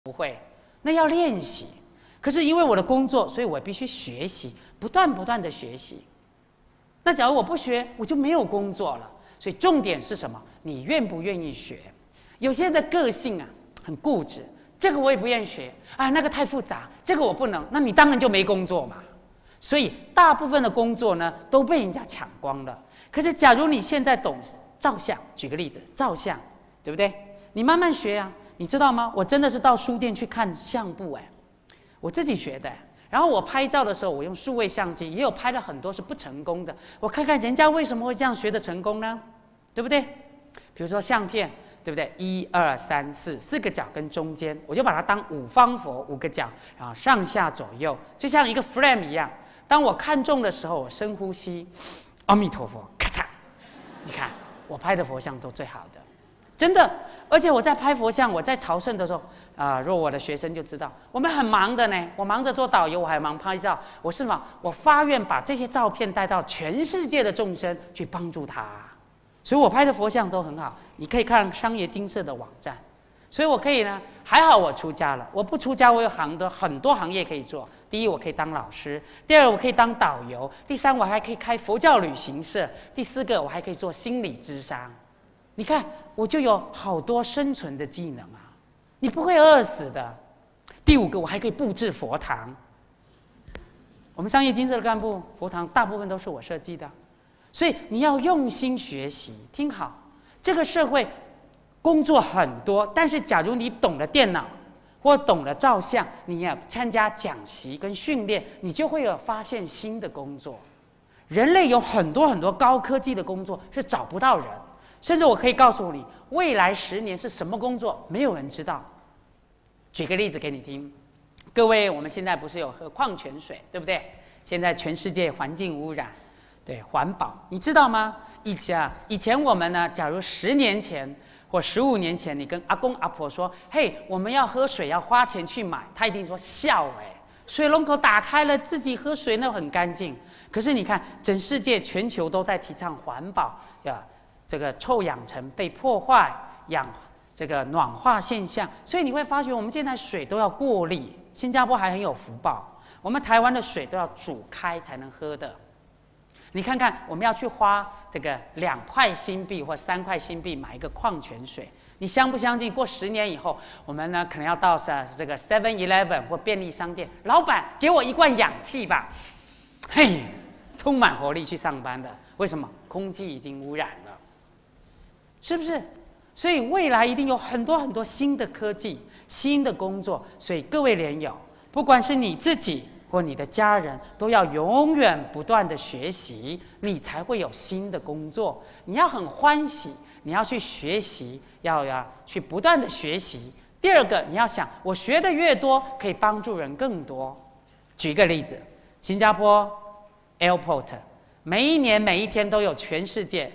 不会，那要练习。可是因为我的工作，所以我必须学习，不断的学习。那假如我不学，我就没有工作了。所以重点是什么？你愿不愿意学？有些人的个性啊很固执，这个我也不愿意学啊，那个太复杂，这个我不能，那你当然就没工作嘛。所以大部分的工作呢都被人家抢光了。可是假如你现在懂照相，举个例子，照相，对不对？你慢慢学啊。你知道吗？我真的是到书店去看相簿，我自己学的。然后我拍照的时候，我用数位相机，也有拍了很多是不成功的。我看看人家为什么会这样学的成功呢？对不对？比如说相片，对不对？1、2、3、4，4个角跟中间，我就把它当5方佛，5个角，然后上下左右，就像一个 frame 一样。当我看中的时候，我深呼吸，阿弥陀佛，咔嚓，你看我拍的佛像都最好的。真的，而且我在拍佛像，我在朝圣的时候，若我的学生就知道，我们很忙的呢。我忙着做导游，我还忙拍照。我是嘛，我发愿把这些照片带到全世界的众生去帮助他，所以我拍的佛像都很好。你可以看商业金色的网站，所以我可以呢，还好我出家了。我不出家，我有很多行业可以做。第一，我可以当老师；第二，我可以当导游；第三，我还可以开佛教旅行社；第四个，我还可以做心理咨商。你看，我就有好多生存的技能啊，你不会饿死的。第5个，我还可以布置佛堂。我们商业金色的干部佛堂大部分都是我设计的，所以你要用心学习。听好，这个社会工作很多，但是假如你懂了电脑或懂了照相，你也参加讲习跟训练，你就会有发现新的工作。人类有很多高科技的工作是找不到人。甚至我可以告诉你，未来10年是什么工作，没有人知道。举个例子给你听，各位，我们现在不是有喝矿泉水，对不对？现在全世界环境污染，对环保，你知道吗？以前我们呢，假如10年前或15年前，你跟阿公阿婆说，嘿，我们要喝水，要花钱去买，他一定说笑水龙头打开了，自己喝水那很干净。可是你看，整世界全球都在提倡环保这个臭氧层被破坏，这个暖化现象，所以你会发觉我们现在水都要过滤。新加坡还很有福报，我们台湾的水都要煮开才能喝的。你看看，我们要去花这个2块新币或3块新币买一个矿泉水，你相不相信？过10年以后，我们呢可能要到这个 7-Eleven 或便利商店，老板给我1罐氧气吧，嘿，充满活力去上班的。为什么？空气已经污染了。是不是？所以未来一定有很多新的科技、新的工作。所以各位莲友，不管是你自己或你的家人，都要永远不断的学习，你才会有新的工作。你要很欢喜，你要去学习，要去不断的学习。第2个，你要想，我学的越多，可以帮助人更多。举个例子，新加坡 Airport 每一年每一天都有全世界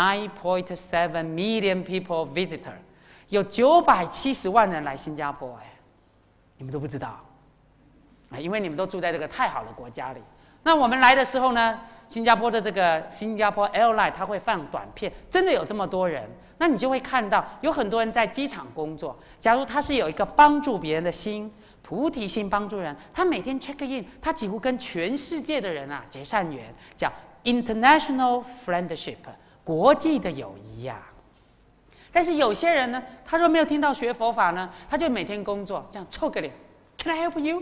9.7 million people visitor， 有970万人来新加坡，你们都不知道，因为你们都住在这个太好的国家里。那我们来的时候呢，新加坡的这个新加坡 Airline 它会放短片，真的有这么多人，那你就会看到有很多人在机场工作。假如他是有一个帮助别人的心，菩提心帮助人，他每天 check in， 他几乎跟全世界的人结善缘，叫 international friendship。国际的友谊但是有些人呢，他若没有听到学佛法呢，他就每天工作，这样臭个脸 ，Can I help you?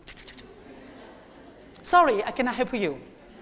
Sorry, I cannot help you。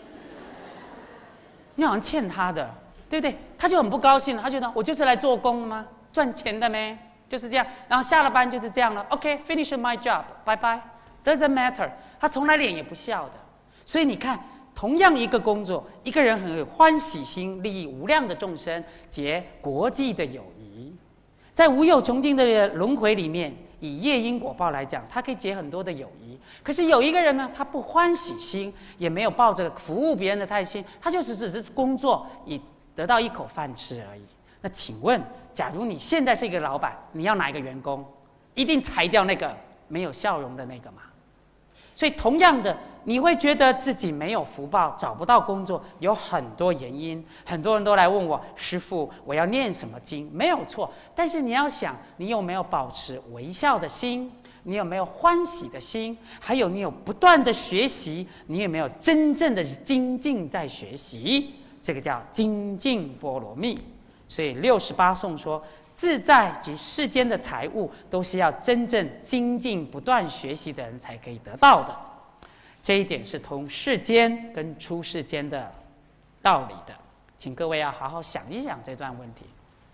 你好像欠他的，对不对？他就很不高兴，他觉得我就是来做工吗？赚钱的咩？就是这样。然后下了班就是这样了。OK, finish my job, bye bye. Doesn't matter。他从来脸也不笑的。所以你看。同样一个工作，一个人很有欢喜心，利益无量的众生，结国际的友谊。在无有穷尽的轮回里面，以业因果报来讲，他可以结很多的友谊。可是有一个人呢，他不欢喜心，也没有抱着服务别人的态心，他就只是工作，以得到一口饭吃而已。那请问，假如你现在是一个老板，你要哪一个员工？一定裁掉那个没有笑容的那个嘛？所以同样的，你会觉得自己没有福报，找不到工作，有很多原因。很多人都来问我，师父，我要念什么经？没有错，但是你要想，你有没有保持微笑的心？ 你有没有欢喜的心？还有你有不断的学习，你有没有真正的精进在学习？这个叫精进波罗蜜。所以68颂说，自在及世间的财物，都是要真正精进不断学习的人才可以得到的。这一点是同世间跟出世间的道理的，请各位要好好想一想这段问题。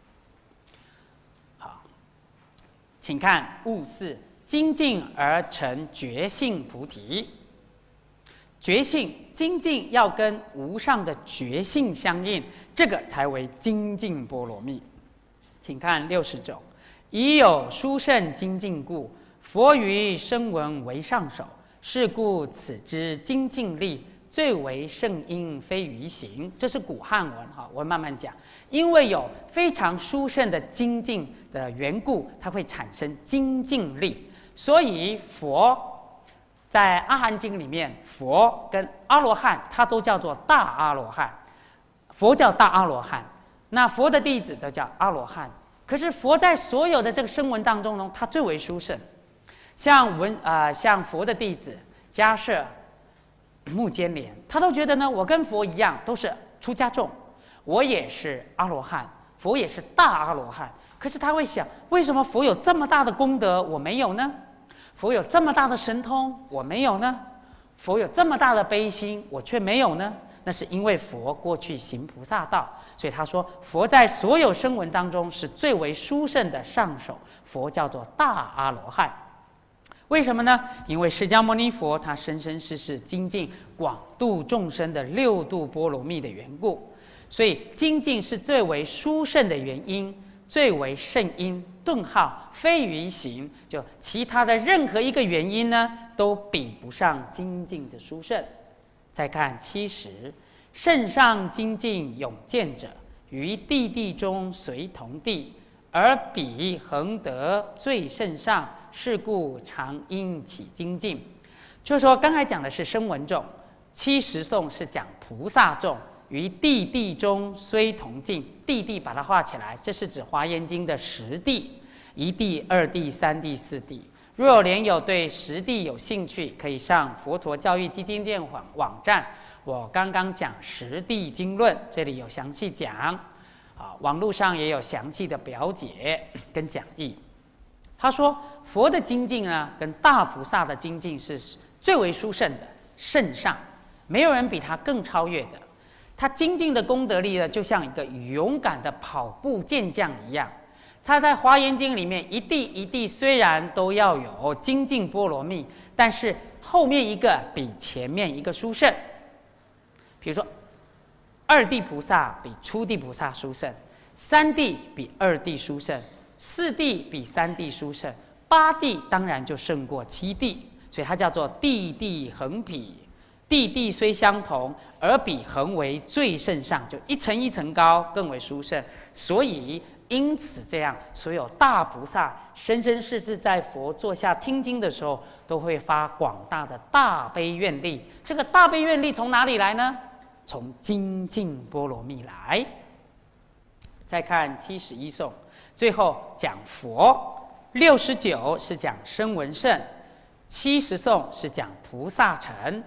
好，请看物4，精进而成觉性菩提。觉性精进要跟无上的觉性相应，这个才为精进波罗蜜。请看69，已有殊胜精进故，佛于声闻为上首。是故此之精进力最为圣因，非于行。这是古汉文哈，我慢慢讲。因为有非常殊胜的精进的缘故，它会产生精进力。所以佛在阿含经里面，佛跟阿罗汉，他都叫做大阿罗汉。佛叫大阿罗汉，那佛的弟子都叫阿罗汉。可是佛在所有的这个声闻当中呢，他最为殊胜。像佛的弟子迦摄、目犍连，他都觉得呢，我跟佛一样，都是出家众，我也是阿罗汉，佛也是大阿罗汉。可是他会想，为什么佛有这么大的功德，我没有呢？佛有这么大的神通，我没有呢？佛有这么大的悲心，我却没有呢？那是因为佛过去行菩萨道，所以他说，佛在所有声闻当中是最为殊胜的上首，佛叫做大阿罗汉。为什么呢？因为释迦牟尼佛他生生世世精进广度众生的六度波罗蜜的缘故，所以精进是最为殊胜的原因，最为圣因，顿号非于行。就其他的任何一个原因呢，都比不上精进的殊胜。再看70，圣上精进永见者，于地地中随同地，而彼恒得最胜上。是故常应起精进。就是说，刚才讲的是声闻众，70颂是讲菩萨众，于地地中虽同境。地地把它画起来，这是指《华严经》的10地，1地、2地、3地、4地。若有莲友对10地有兴趣，可以上佛陀教育基金会网站，我刚刚讲10地经论，这里有详细讲，网络上也有详细的表解跟讲义。他说，佛的精进呢，跟大菩萨的精进是最为殊胜的，圣上，没有人比他更超越的。他精进的功德力呢，就像一个勇敢的跑步健将一样。他在《华严经》里面，一地一地虽然都要有精进波罗蜜，但是后面一个比前面一个殊胜。比如说，2地菩萨比初地菩萨殊胜，3地比2地殊胜。4地比3地殊胜，8地当然就胜过7地，所以它叫做地地恒比。地地虽相同，而比恒为最胜上，就一层一层高，更为殊胜。所以因此这样，所有大菩萨生生世世在佛坐下听经的时候，都会发广大的大悲愿力。这个大悲愿力从哪里来呢？从精进波罗蜜来。再看71颂。最后讲佛，69是讲声闻乘，70颂是讲菩萨乘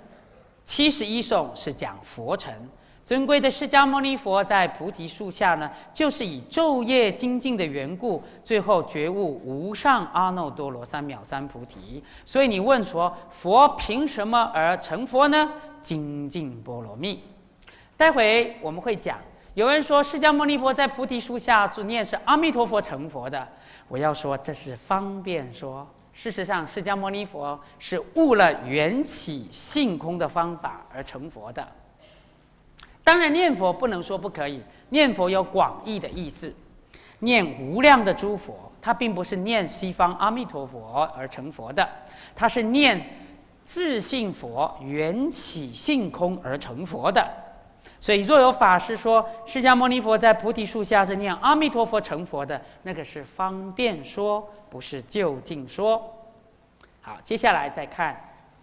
，71颂是讲佛乘。尊贵的释迦牟尼佛在菩提树下呢，就是以昼夜精进的缘故，最后觉悟无上阿耨多罗三藐三菩提。所以你问说，佛凭什么而成佛呢？精进波罗蜜。待会我们会讲。有人说释迦牟尼佛在菩提树下所念是阿弥陀佛成佛的，我要说这是方便说。事实上，释迦牟尼佛是悟了缘起性空的方法而成佛的。当然，念佛不能说不可以，念佛有广义的意思，念无量的诸佛，它并不是念西方阿弥陀佛而成佛的，它是念自性佛缘起性空而成佛的。所以，若有法师说释迦牟尼佛在菩提树下是念阿弥陀佛成佛的，那个是方便说，不是究竟说。好，接下来再看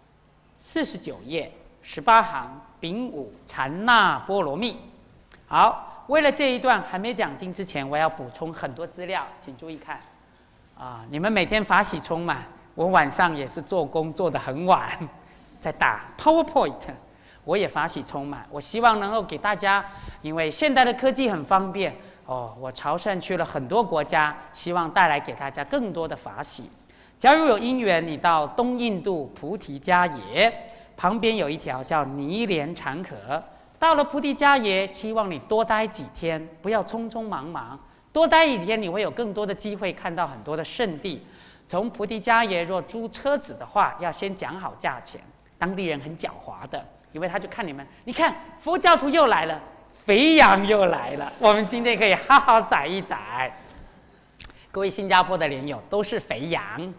49页18行丙午禅那波罗蜜。好，为了这一段还没讲经之前，我要补充很多资料，请注意看。你们每天法喜充满， 我晚上也是做工做得很晚，在打 PowerPoint， 我也法喜充满。我希望能够给大家，因为现代的科技很方便哦，我朝圣去了很多国家，希望带来给大家更多的法喜。假如有因缘，你到东印度菩提迦耶旁边有一条叫尼连长河，到了菩提迦耶，希望你多待几天，不要匆匆忙忙。多待一天，你会有更多的机会看到很多的圣地。从菩提迦耶若租车子的话，要先讲好价钱。当地人很狡猾的，因为他就看你们，你看佛教徒又来了，肥羊又来了，我们今天可以好好宰一宰。各位新加坡的莲友都是肥羊，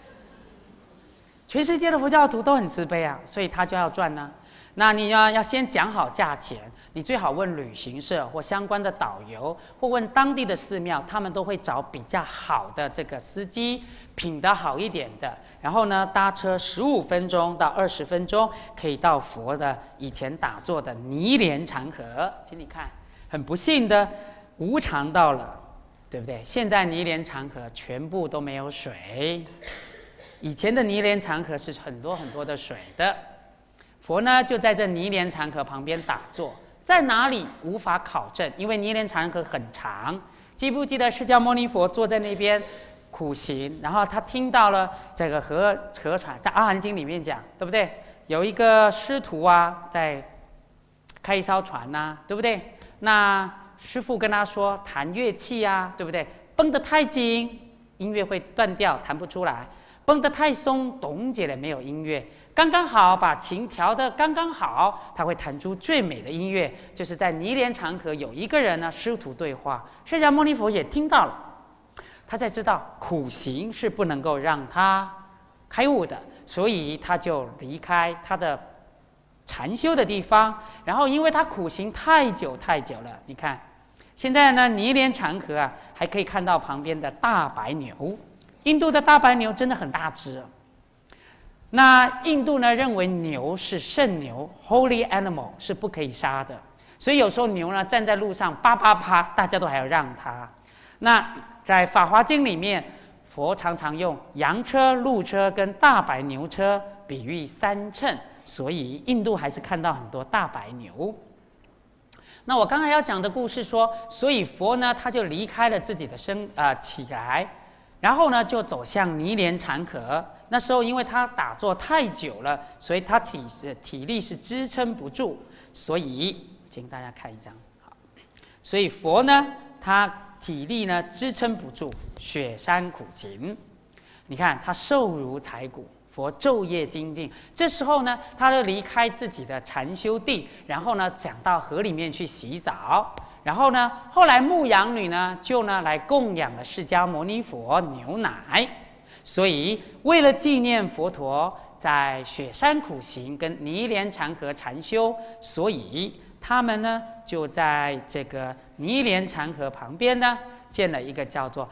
全世界的佛教徒都很慈悲啊，所以他就要赚呢。那你要先讲好价钱，你最好问旅行社或相关的导游，或问当地的寺庙，他们都会找比较好的这个司机，品德好一点的。然后呢，搭车15分钟到20分钟，可以到佛的以前打坐的尼连长河。请你看，很不幸的，无常到了，对不对？现在尼连长河全部都没有水，以前的尼连长河是很多很多的水的。佛呢就在这尼连长河旁边打坐，在哪里无法考证，因为尼连长河很长。记不记得释迦牟尼佛坐在那边苦行，然后他听到了这个河船，在《阿含经》里面讲，对不对？有一个师徒啊，在开一艘船呐，对不对？那师父跟他说弹乐器啊，对不对？绷得太紧，音乐会断掉，弹不出来；绷得太松，咚起来没有音乐。刚刚好，把琴调得刚刚好，他会弹出最美的音乐。就是在尼连长河有一个人呢，师徒对话，释迦牟尼佛也听到了，他才知道苦行是不能够让他开悟的，所以他就离开他的禅修的地方。然后因为他苦行太久了，你看现在呢，尼连长河啊，还可以看到旁边的大白牛。印度的大白牛真的很大只。那印度呢认为牛是圣牛 ，Holy Animal 是不可以杀的，所以有时候牛呢站在路上叭叭叭，大家都还要让它。那在《法华经》里面，佛常常用羊车、鹿车跟大白牛车比喻3乘，所以印度还是看到很多大白牛。那我刚才要讲的故事说，所以佛呢他就离开了自己的起来，然后呢就走向尼连长河。那时候因为他打坐太久了，所以他体力是支撑不住，所以请大家看一张好。所以佛呢，他体力呢支撑不住，雪山苦行。你看他瘦如柴骨，佛昼夜精进。这时候呢，他就离开自己的禅修地，然后呢，讲到河里面去洗澡。然后呢，后来牧羊女呢，就来供养了释迦牟尼佛牛奶。所以，为了纪念佛陀在雪山苦行跟尼连长河禅修，所以他们呢就在这个尼连长河旁边呢建了一个叫做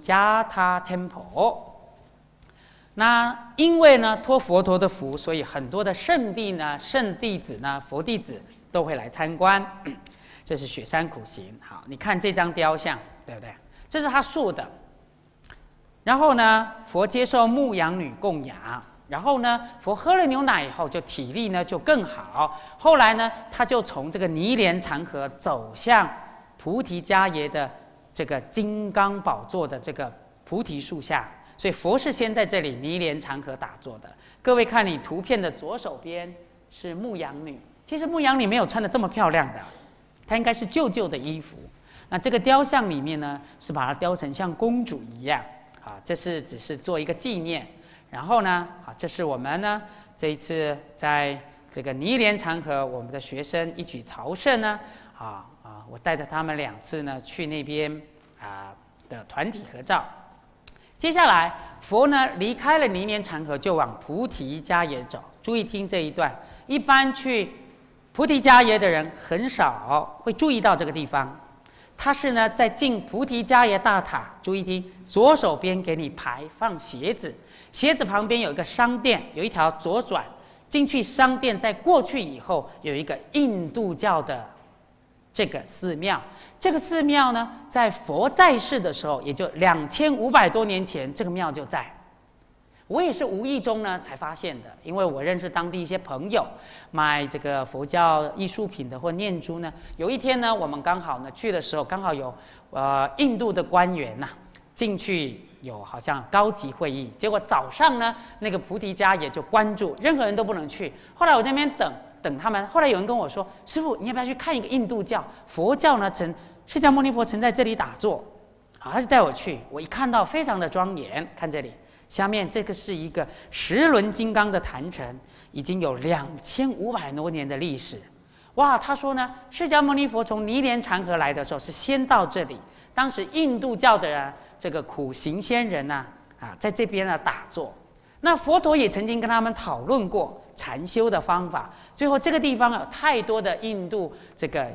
Sujata Temple。那因为呢托佛陀的福，所以很多的圣弟子呢、佛弟子都会来参观。这是雪山苦行。好，你看这张雕像，对不对？这是他塑的。然后呢，佛接受牧羊女供养，然后呢，佛喝了牛奶以后，就体力呢就更好。后来呢，他就从这个尼连长河走向菩提迦耶的这个金刚宝座的这个菩提树下，所以佛是先在这里尼连长河打坐的。各位看你图片的左手边是牧羊女，其实牧羊女没有穿的这么漂亮的，她应该是旧旧的衣服。那这个雕像里面呢，是把它雕成像公主一样。这是只是做一个纪念，然后呢，这是我们呢这一次在这个尼连长河，我们的学生一起朝圣呢，我带着他们2次呢去那边的团体合照。接下来，佛呢离开了尼连长河，就往菩提迦耶走。注意听这一段，一般去菩提迦耶的人很少会注意到这个地方。它是呢，在进菩提迦耶大塔，注意听，左手边给你排放鞋子，鞋子旁边有一个商店，有一条左转进去商店，在过去以后有一个印度教的这个寺庙。这个寺庙呢，在佛在世的时候，也就2500多年前，这个庙就在。 我也是无意中呢才发现的，因为我认识当地一些朋友，卖这个佛教艺术品的或念珠呢。有一天呢，我们刚好呢去的时候，刚好有印度的官员呐进去有好像高级会议，结果早上呢那个菩提家也就关住，任何人都不能去。后来我在那边等他们，后来有人跟我说：“师父，你要不要去看一个印度教佛教呢？释迦牟尼佛曾在这里打坐。”好，他就带我去。我一看到非常的庄严，看这里，下面这个是一个十轮金刚的坛城，已经有2500多年的历史。哇，他说呢，释迦牟尼佛从尼连禅河来的时候是先到这里，当时印度教的人，这个苦行仙人呐，在这边呢打坐。那佛陀也曾经跟他们讨论过禅修的方法。最后这个地方有太多的印度这个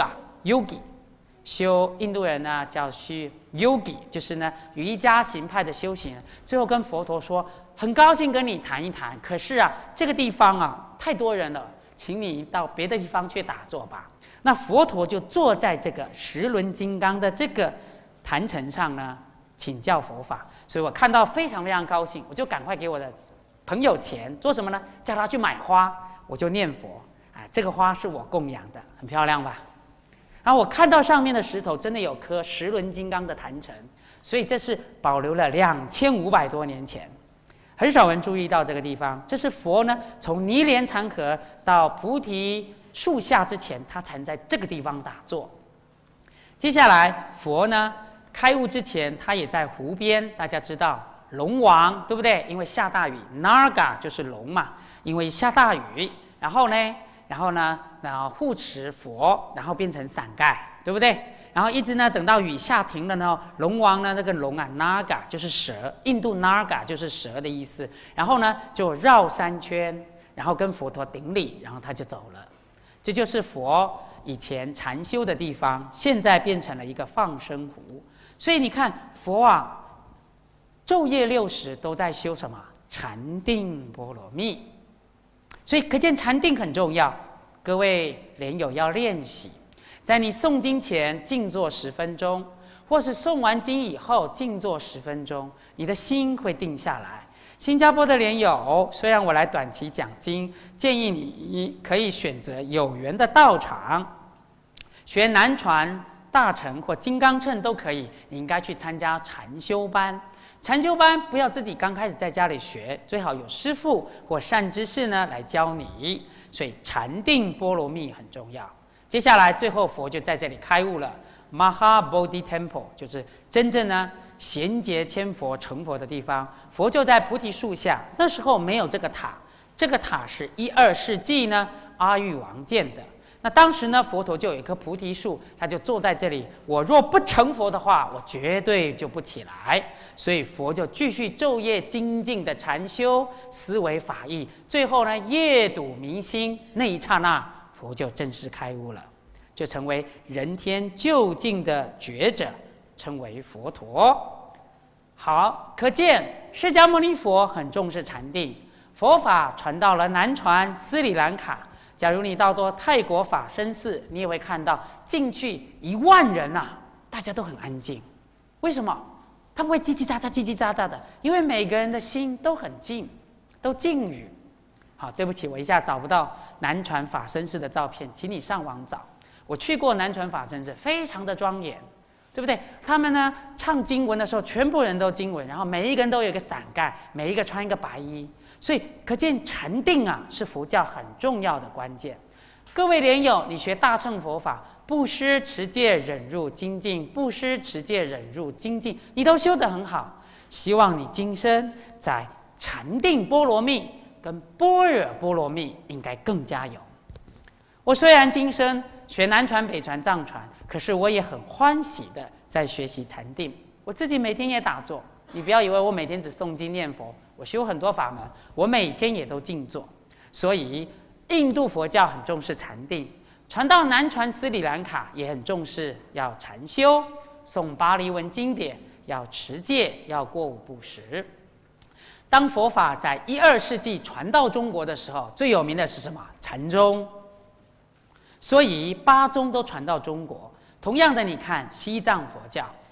yogi 修印度人呢叫去 yogi， 就是呢瑜伽行派的修行人。最后跟佛陀说，很高兴跟你谈一谈，可是啊这个地方啊太多人了，请你到别的地方去打坐吧。那佛陀就坐在这个十轮金刚的这个坛城上呢请教佛法。所以我看到非常非常高兴，我就赶快给我的朋友钱，做什么呢？叫他去买花，我就念佛。这个花是我供养的，很漂亮吧？然后我看到上面的石头真的有颗十轮金刚的坛城，所以这是保留了2500多年前，很少人注意到这个地方。这是佛呢从尼连禅河到菩提树下之前，他才在这个地方打坐。接下来佛呢开悟之前，他也在湖边，大家知道龙王对不对？因为下大雨 ，Naga 就是龙嘛，因为下大雨，然后呢护持佛，然后变成伞盖，对不对？然后一直呢等到雨下停了呢，龙王呢这个龙啊 Naga 就是蛇，印度 Naga 就是蛇的意思，然后呢就绕3圈，然后跟佛陀顶礼，然后他就走了。这就是佛以前禅修的地方，现在变成了一个放生湖。所以你看佛啊，昼夜60都在修什么？禅定波罗蜜。所以可见禅定很重要，各位莲友要练习，在你诵经前静坐10分钟，或是诵完经以后静坐10分钟，你的心会定下来。新加坡的莲友，虽然我来短期讲经，建议你可以选择有缘的道场，学南传、大乘或金刚乘都可以，你应该去参加禅修班。禅修班不要自己刚开始在家里学，最好有师父或善知识呢来教你。所以禅定波罗蜜很重要。接下来最后佛就在这里开悟了 ，Mahabodhi Temple 就是真正呢贤劫千佛成佛的地方。佛就在菩提树下，那时候没有这个塔，这个塔是12世纪呢阿育王建的。那当时呢，佛陀就有一棵菩提树，他就坐在这里。我若不成佛的话，我绝对就不起来。所以佛就继续昼夜精进的禅修，思维法义，最后呢，夜睹明星，那一刹那，佛就正式开悟了，就成为人天究竟的觉者，称为佛陀。好，可见释迦牟尼佛很重视禅定，佛法传到了南传斯里兰卡。假如你到多泰国法身寺，你也会看到进去1万人啊，大家都很安静。为什么？他不会叽叽喳喳、叽叽喳喳的，因为每个人的心都很静，都静语。好，对不起，我一下找不到南传法身寺的照片，请你上网找。我去过南传法身寺，非常的庄严，对不对？他们呢唱经文的时候，全部人都经文，然后每一个人都有一个伞盖，每一个穿一个白衣。所以可见禅定啊是佛教很重要的关键。各位莲友，你学大乘佛法，布施、持戒、忍辱、精进，布施、持戒、忍辱、精进，你都修得很好。希望你今生在禅定波罗蜜跟般若波罗蜜应该更加有。我虽然今生学南传、北传、藏传，可是我也很欢喜的在学习禅定。我自己每天也打坐，你不要以为我每天只诵经念佛。我修很多法门，我每天也都静坐。所以印度佛教很重视禅定，传到南传斯里兰卡也很重视要禅修，诵巴利文经典，要持戒，要过午不食。当佛法在12世纪传到中国的时候，最有名的是什么？禅宗。所以8宗都传到中国。同样的，你看西藏佛教，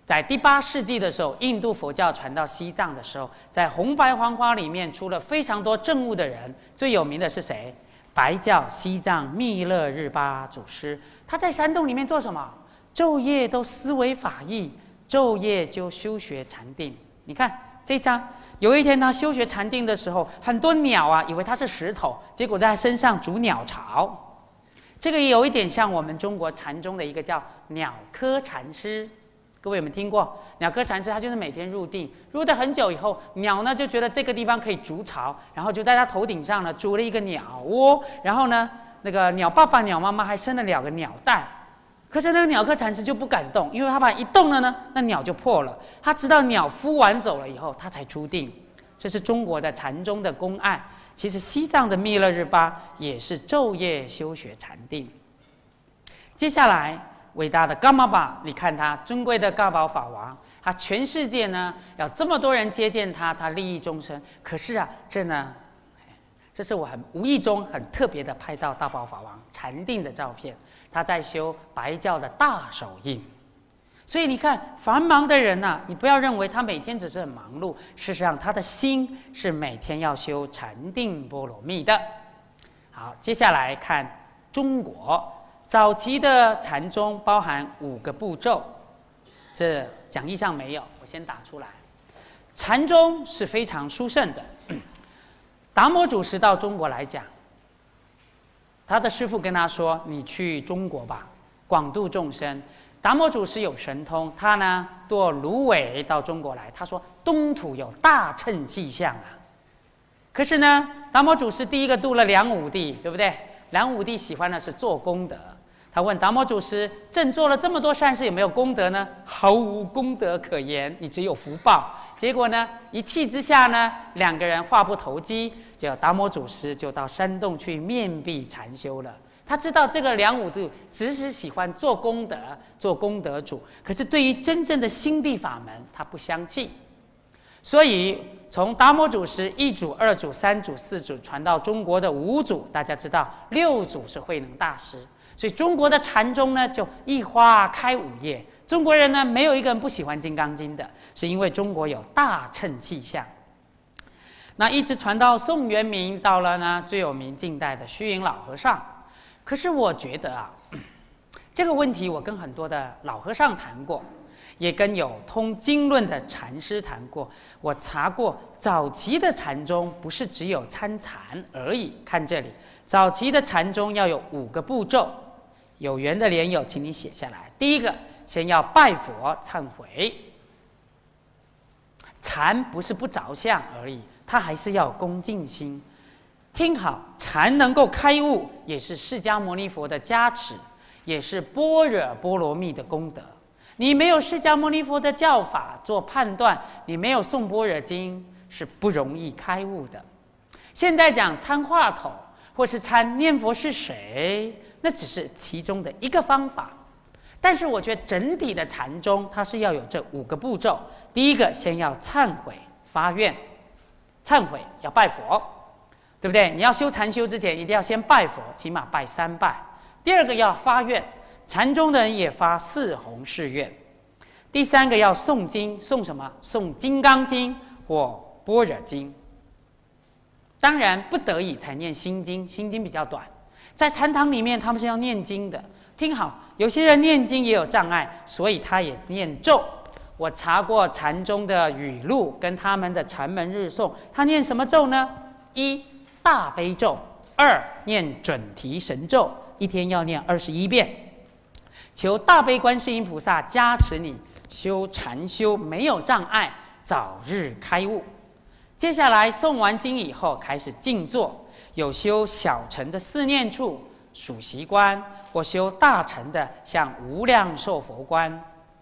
在第8世纪的时候，印度佛教传到西藏的时候，在红白黄花里面出了非常多证悟的人，最有名的是谁？白教西藏密勒日巴祖师。他在山洞里面做什么？昼夜都思维法义，昼夜就修学禅定。你看这一张，有一天他修学禅定的时候，很多鸟啊以为他是石头，结果在他身上筑鸟巢。这个也有一点像我们中国禅宗的一个叫鸟窠禅师。各位有没有听过鸟窠禅师？他就是每天入定，入得很久以后，鸟呢就觉得这个地方可以筑巢，然后就在他头顶上呢筑了一个鸟窝，然后呢那个鸟爸爸、鸟妈妈还生了2个鸟蛋。可是那个鸟窠禅师就不敢动，因为他怕一动了呢，那鸟就破了。他直到鸟孵完走了以后，他才出定。这是中国的禅宗的公案。其实西藏的密勒日巴也是昼夜修学禅定。接下来伟大的噶玛巴，你看他尊贵的噶宝法王，他全世界呢有这么多人接见他，他利益众生。可是啊，这是我很无意中很特别的拍到大宝法王禅定的照片。他在修白教的大手印。所以你看，繁忙的人啊，你不要认为他每天只是很忙碌，事实上他的心是每天要修禅定波罗蜜的。好，接下来看中国早期的禅宗包含5个步骤，这讲义上没有，我先打出来。禅宗是非常殊胜的。达摩祖师到中国来讲，他的师父跟他说：“你去中国吧，广度众生。”达摩祖师有神通，他呢渡芦苇到中国来，他说东土有大乘迹象啊。可是呢，达摩祖师第一个渡了梁武帝，对不对？梁武帝喜欢的是做功德，他问达摩祖师：“朕做了这么多善事，有没有功德呢？”毫无功德可言，你只有福报。结果呢，一气之下呢，2个人话不投机，就达摩祖师就到山洞去面壁禅修了。他知道这个梁武帝只是喜欢做功德、做功德主，可是对于真正的心地法门，他不相信。所以从达摩祖师1祖、2祖、3祖、4祖传到中国的5祖，大家知道6祖是慧能大师。所以中国的禅宗呢，就一花开5叶。中国人呢，没有一个人不喜欢《金刚经》的，是因为中国有大乘气象。那一直传到宋元明，到了呢最有名近代的虚云老和尚。可是我觉得啊，这个问题我跟很多的老和尚谈过，也跟有通经论的禅师谈过。我查过，早期的禅宗不是只有参禅而已。看这里，早期的禅宗要有5个步骤。有缘的莲友，请你写下来。第一个，先要拜佛忏悔。禅不是不着相而已，它还是要有恭敬心。听好，禅能够开悟，也是释迦牟尼佛的加持，也是般若波罗蜜的功德。你没有释迦牟尼佛的教法做判断，你没有诵般若经，是不容易开悟的。现在讲参话头，或是参念佛是谁，那只是其中的一个方法。但是我觉得整体的禅宗，它是要有这5个步骤。第一个，先要忏悔发愿，忏悔要拜佛。对不对？你要修禅修之前，一定要先拜佛，起码拜3拜。第二个要发愿，禅宗的人也发4弘誓愿。第3个要诵经，诵什么？诵《金刚经》或《般若经》。当然不得已才念心经，心经比较短。在禅堂里面，他们是要念经的。听好，有些人念经也有障碍，所以他也念咒。我查过禅宗的语录跟他们的禅门日诵，他念什么咒呢？1大悲咒，2念准提神咒，一天要念21遍，求大悲观世音菩萨加持你修禅修没有障碍，早日开悟。接下来诵完经以后，开始静坐，有修小乘的4念处、数息观，或修大乘的像无量寿佛观。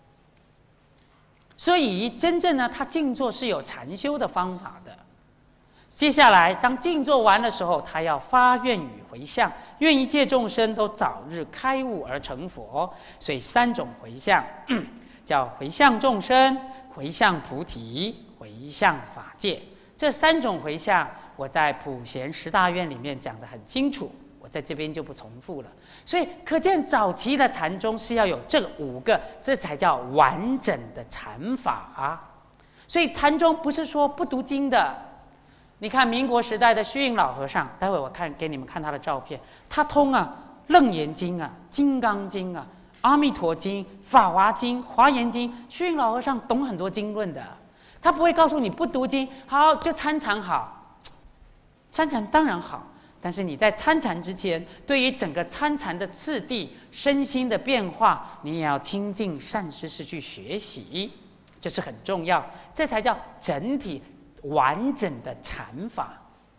所以真正呢，他静坐是有禅修的方法的。接下来，当静坐完的时候，他要发愿与回向，愿一切众生都早日开悟而成佛。所以3种回向，叫回向众生、回向菩提、回向法界。这3种回向，我在普贤10大愿里面讲得很清楚，我在这边就不重复了。所以可见早期的禅宗是要有这5个，这才叫完整的禅法。所以禅宗不是说不读经的。你看民国时代的虚云老和尚，待会我给你们看他的照片，他通楞严经金刚经阿弥陀经、法华经、华严经，虚云老和尚懂很多经论的。他不会告诉你不读经好就参禅好，参禅当然好，但是你在参禅之前，对于整个参禅的次第、身心的变化，你也要亲近善知识去学习，这是很重要，这才叫整体完整的禅法。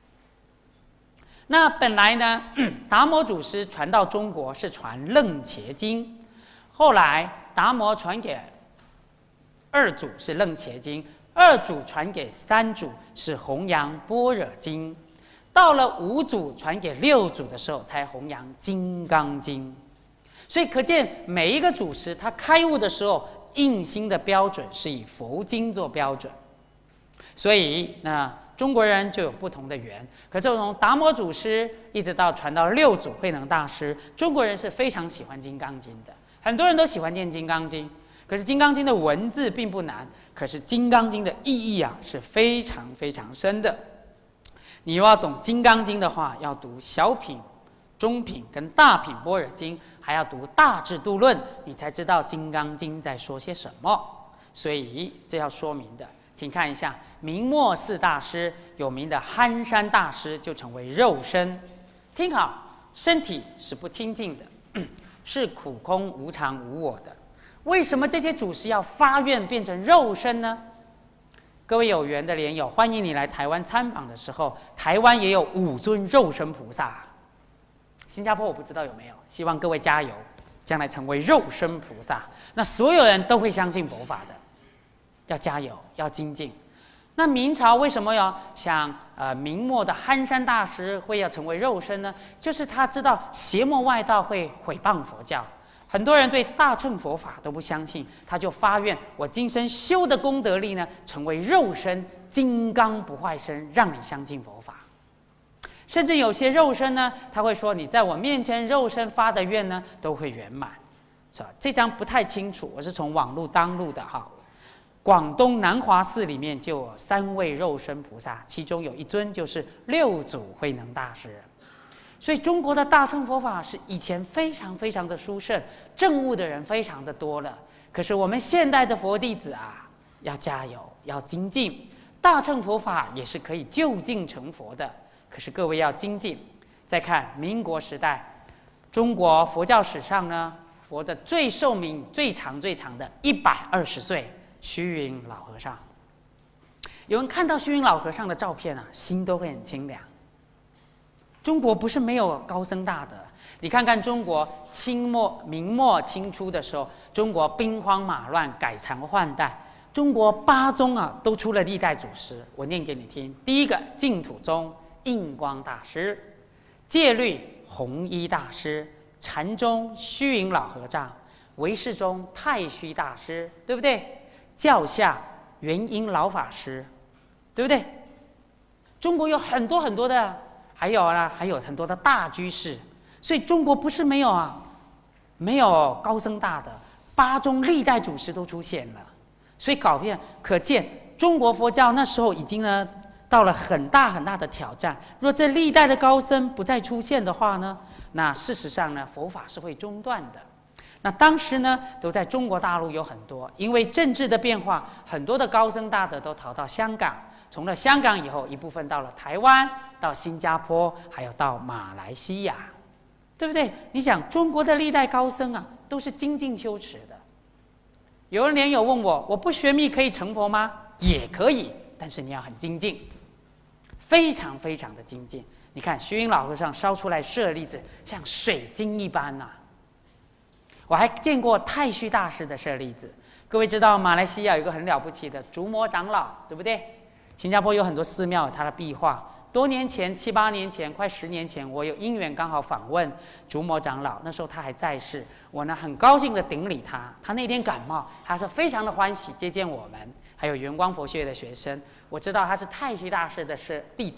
那本来呢，达摩祖师传到中国是传楞伽经，后来达摩传给二祖是楞伽经，二祖传给三祖是弘扬般若经，到了五祖传给六祖的时候才弘扬金刚经。所以可见每一个祖师他开悟的时候印心的标准是以佛经做标准。所以那中国人就有不同的缘，可是从达摩祖师一直到传到六祖慧能大师，中国人是非常喜欢金刚经的，很多人都喜欢念金刚经。可是金刚经的文字并不难，可是金刚经的意义是非常非常深的。你又要懂金刚经的话，要读小品、中品跟大品般若经，还要读大智度论，你才知道金刚经在说些什么。所以这要说明的，请看一下明末四大师，有名的憨山大师就成为肉身。听好，身体是不清净的，是苦空无常无我的。为什么这些祖师要发愿变成肉身呢？各位有缘的莲友，欢迎你来台湾参访的时候，台湾也有5尊肉身菩萨。新加坡我不知道有没有，希望各位加油，将来成为肉身菩萨。那所有人都会相信佛法的，要加油，要精进。那明朝为什么要像明末的憨山大师会要成为肉身呢？就是他知道邪魔外道会毁谤佛教。很多人对大乘佛法都不相信，他就发愿，我今生修的功德力呢，成为肉身，金刚不坏身，让你相信佛法。甚至有些肉身呢，他会说，你在我面前肉身发的愿呢，都会圆满，是吧？这张不太清楚，我是从网络当录的哈。广东南华寺里面就有3位肉身菩萨，其中有一尊就是六祖慧能大师。所以中国的大乘佛法是以前非常非常的殊胜，证悟的人非常的多了。可是我们现代的佛弟子要加油，要精进。大乘佛法也是可以就近成佛的，可是各位要精进。再看民国时代，中国佛教史上呢，佛的最寿命最长的120岁，虚云老和尚。有人看到虚云老和尚的照片心都会很清凉。中国不是没有高僧大德，你看看中国明末清初的时候，中国兵荒马乱，改朝换代，中国8宗都出了历代祖师。我念给你听：第一个净土宗印光大师，戒律弘一大师，禅宗虚云老和尚，唯识宗太虚大师，对不对？教下元婴老法师，对不对？中国有很多很多的。还有很多的大居士，所以中国不是没有高僧大德，8宗历代祖师都出现了，所以可见中国佛教那时候已经呢到了很大很大的挑战。若这历代的高僧不再出现的话呢，那事实上呢佛法是会中断的。那当时呢都在中国大陆有很多，因为政治的变化，很多的高僧大德都逃到香港。从了香港以后，一部分到了台湾，到新加坡，还有到马来西亚，对不对？你想中国的历代高僧都是精进修持的。有人莲友问我，我不学密可以成佛吗？也可以，但是你要很精进，非常非常的精进。你看虚云老和尚烧出来舍利子像水晶一般我还见过太虚大师的舍利子。各位知道马来西亚有一个很了不起的烛摩长老，对不对？新加坡有很多寺庙有他的壁画。多年前7、8年前，快10年前，我有因缘刚好访问烛摩长老，那时候他还在世，我呢很高兴的顶礼他。他那天感冒，他是非常的欢喜接见我们，还有圆光佛学院的学生。我知道他是太虚大师的弟子，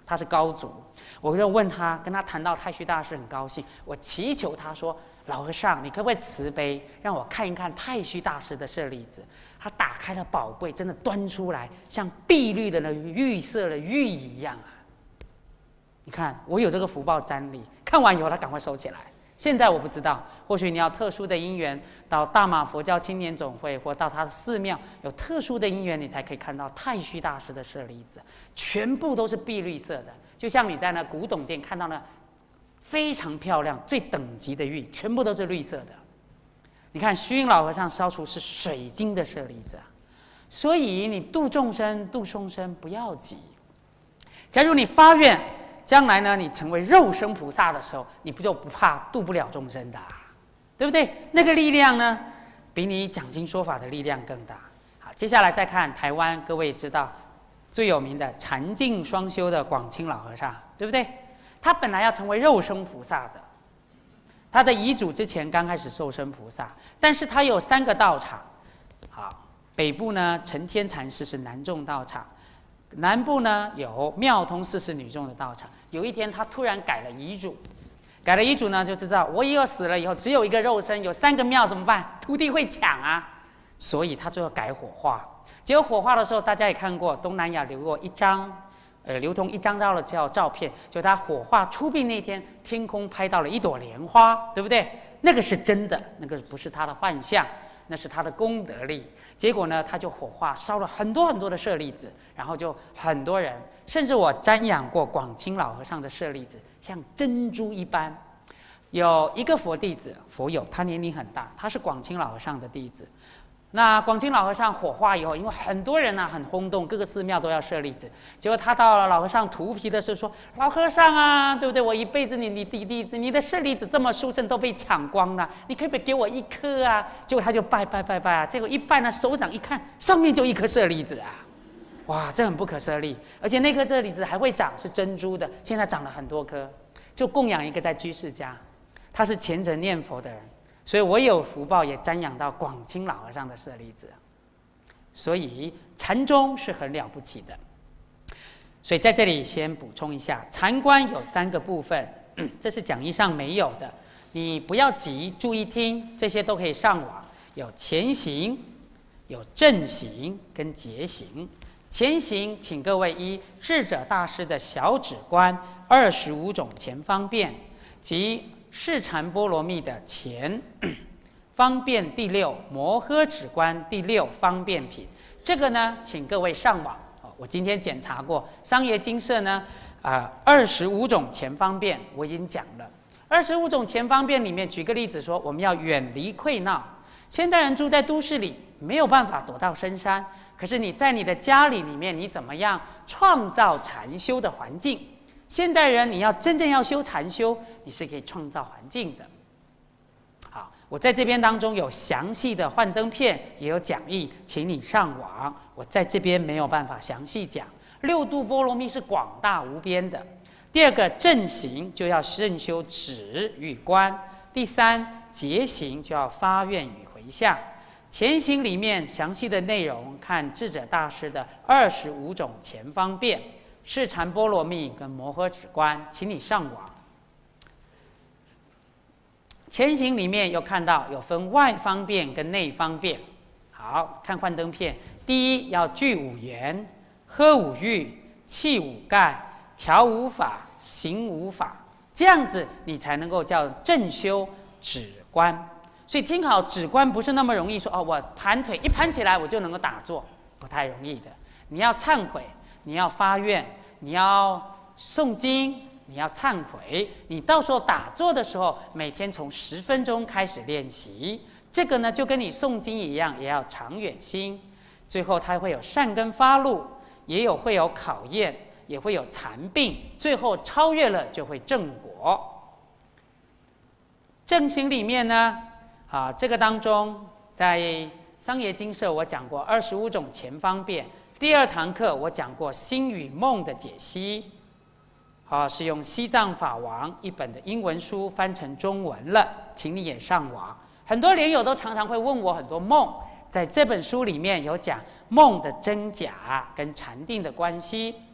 他是高足。我就问他，跟他谈到太虚大师，很高兴。我祈求他说：“老和尚，你可不可以慈悲，让我看一看太虚大师的舍利子？”他打开了宝柜，真的端出来，像碧绿的那玉色的玉一样啊！你看，我有这个福报瞻礼，看完以后他赶快收起来。现在我不知道，或许你要特殊的因缘，到大马佛教青年总会或到他的寺庙，有特殊的因缘，你才可以看到太虚大师的舍利子，全部都是碧绿色的，就像你在那古董店看到那非常漂亮、最等级的玉，全部都是绿色的。你看虚云老和尚烧出是水晶的舍利子啊，所以你度众生不要急。假如你发愿，将来呢，你成为肉身菩萨的时候，你不就不怕度不了众生的啊，对不对？那个力量呢，比你讲经说法的力量更大。好，接下来再看台湾，各位知道最有名的禅净双修的广清老和尚，对不对？他本来要成为肉身菩萨的，他的遗嘱之前刚开始受身菩萨，但是他有3个道场。好，北部呢，承天禅师是男众道场。南部呢有妙通寺是女众的道场。有一天他突然改了遗嘱，改了遗嘱呢就知道我以后死了以后只有一个肉身，有3个庙怎么办？徒弟会抢啊，所以他最后改火化。结果火化的时候大家也看过，东南亚流通一张照片，就他火化出殡那天，天空拍到了一朵莲花，对不对？那个是真的，那个不是他的幻象，那是他的功德力。结果呢，他就火化烧了很多的舍利子，然后就很多人，甚至我瞻仰过广清老和尚的舍利子，像珍珠一般。有一个佛弟子，佛友，他年龄很大，他是广清老和尚的弟子。那广清老和尚火化以后，因为很多人很轰动，各个寺庙都要舍利子。结果他到了老和尚荼毗的时候说：“老和尚啊，对不对？我一辈子你弟子，你的舍利子这么殊胜都被抢光了，你可不可以给我1颗啊？”结果他就拜啊，结果一拜呢，手掌一看，上面就1颗舍利子啊！哇，这很不可思议，而且那颗舍利子还会长，是珍珠的，现在长了很多颗，就供养一个在居士家，他是虔诚念佛的人。所以我有福报，也瞻仰到广清老和尚的舍利子。所以禅宗是很了不起的。所以在这里先补充一下，禅观有3个部分，这是讲义上没有的，你不要急，注意听，这些都可以上网。有前行，有正行跟结行。前行，请各位依智者大师的小止观25种前方便及释禅波罗蜜的前方便第6摩诃止观第6方便品，这个呢，请各位上网。我今天检查过，商业精舍呢，25种前方便我已经讲了。25种前方便里面，举个例子说，我们要远离溃闹。现代人住在都市里，没有办法躲到深山，可是你在你的家里面，你怎么样创造禅修的环境？现代人你要真正要修禅修，你是可以创造环境的。好，我在这边当中有详细的幻灯片，也有讲义，请你上网。我在这边没有办法详细讲。6度波罗蜜是广大无边的。第2个正行就要慎修止与观。第3结行就要发愿与回向。前行里面详细的内容，看智者大师的25种前方便。释禅波罗蜜跟摩诃止观，请你上网。前行里面又看到有分外方便跟内方便。好，看幻灯片。第1要具5缘，喝5欲，气5盖，调5法，行5法，这样子你才能够叫正修止观。所以听好，止观不是那么容易说哦，我盘腿一盘起来我就能够打坐，不太容易的。你要忏悔，你要发愿，你要诵经，你要忏悔，你到时候打坐的时候，每天从10分钟开始练习。这个呢，就跟你诵经一样，也要长远心。最后它会有善根发露，也会有考验，也会有禅并，最后超越了就会正果。正行里面呢，这个当中在商业精舍我讲过25种前方便。第2堂课我讲过心与梦的解析，是用西藏法王一本的英文书翻成中文了，请你也上网。很多莲友都常常会问我很多梦，在这本书里面有讲梦的真假跟禅定的关系。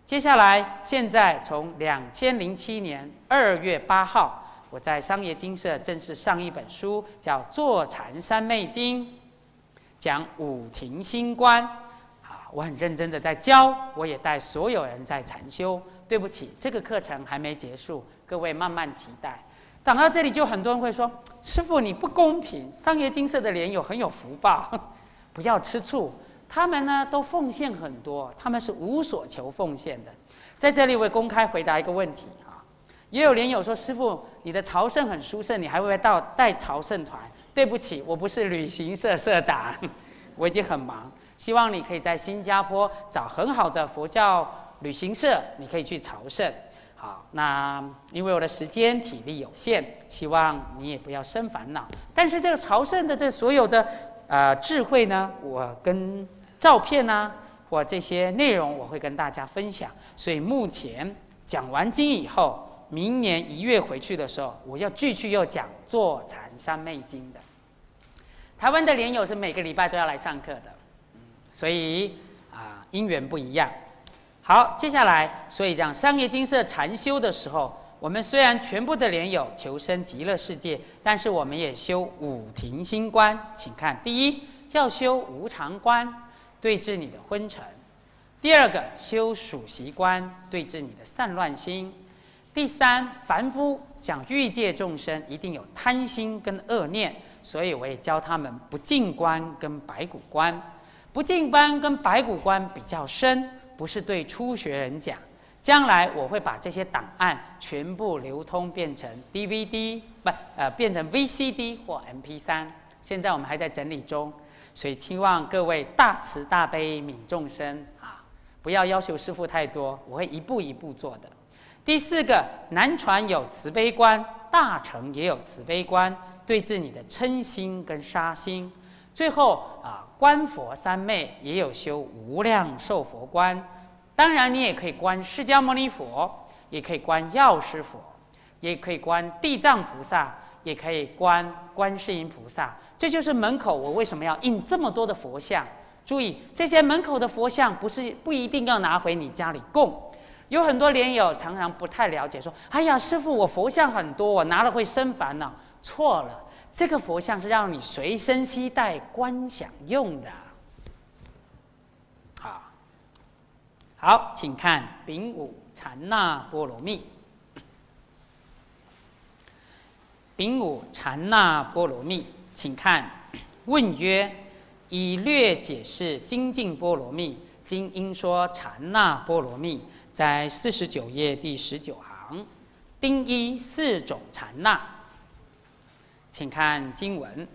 接下来，现在从2007年2月8号，我在商业精舍正式上一本书，叫《坐禅三昧经》，讲五停心观。我很认真的在教，我也带所有人在禅修。对不起，这个课程还没结束，各位慢慢期待。讲到这里，就很多人会说：“师父，你不公平，商业精舍的莲友很有福报，不要吃醋。”他们呢都奉献很多，他们是无所求奉献的。在这里，我公开回答一个问题啊，也有莲友说：“师父，你的朝圣很殊胜，你还会带朝圣团？”对不起，我不是旅行社社长，我已经很忙。希望你可以在新加坡找很好的佛教旅行社，你可以去朝圣。好，那因为我的时间体力有限，希望你也不要生烦恼。但是这个朝圣的这所有的智慧呢，我跟照片啊或这些内容我会跟大家分享。所以目前讲完经以后，明年1月回去的时候，我要继续又讲坐禅三昧经的。台湾的莲友是每个礼拜都要来上课的，所以因缘不一样。好，接下来，所以讲商业精舍禅修的时候，我们虽然全部的莲友求生极乐世界，但是我们也修五停心观。请看，第一，要修无常观，对治你的昏沉；第二个，修属习观，对治你的散乱心；第三，凡夫讲欲界众生一定有贪心跟恶念，所以我也教他们不净观跟白骨观。不净观跟白骨观比较深，不是对初学人讲。将来我会把这些档案全部流通变成 DVD， 变成 VCD 或 MP3。现在我们还在整理中，所以希望各位大慈大悲悯众生不要要求师父太多，我会一步一步做的。第四个，南传有慈悲观，大乘也有慈悲观，对治你的嗔心跟杀心。最后观佛三昧也有修无量寿佛观。当然，你也可以观释迦牟尼佛，也可以观药师佛，也可以观地藏菩萨，也可以观观世音菩萨。这就是门口我为什么要印这么多的佛像。注意，这些门口的佛像不一定要拿回你家里供。有很多莲友常常不太了解，说：“哎呀，师父，我佛像很多，我拿了会生烦恼。”错了，这个佛像是让你随身携带观想用的。好，请看丙午禅那波罗蜜。丙午禅那波罗蜜，请看问曰：以略解释精进波罗蜜，经应说禅那波罗蜜，在49页第19行，丁一4种禅那。请看经文。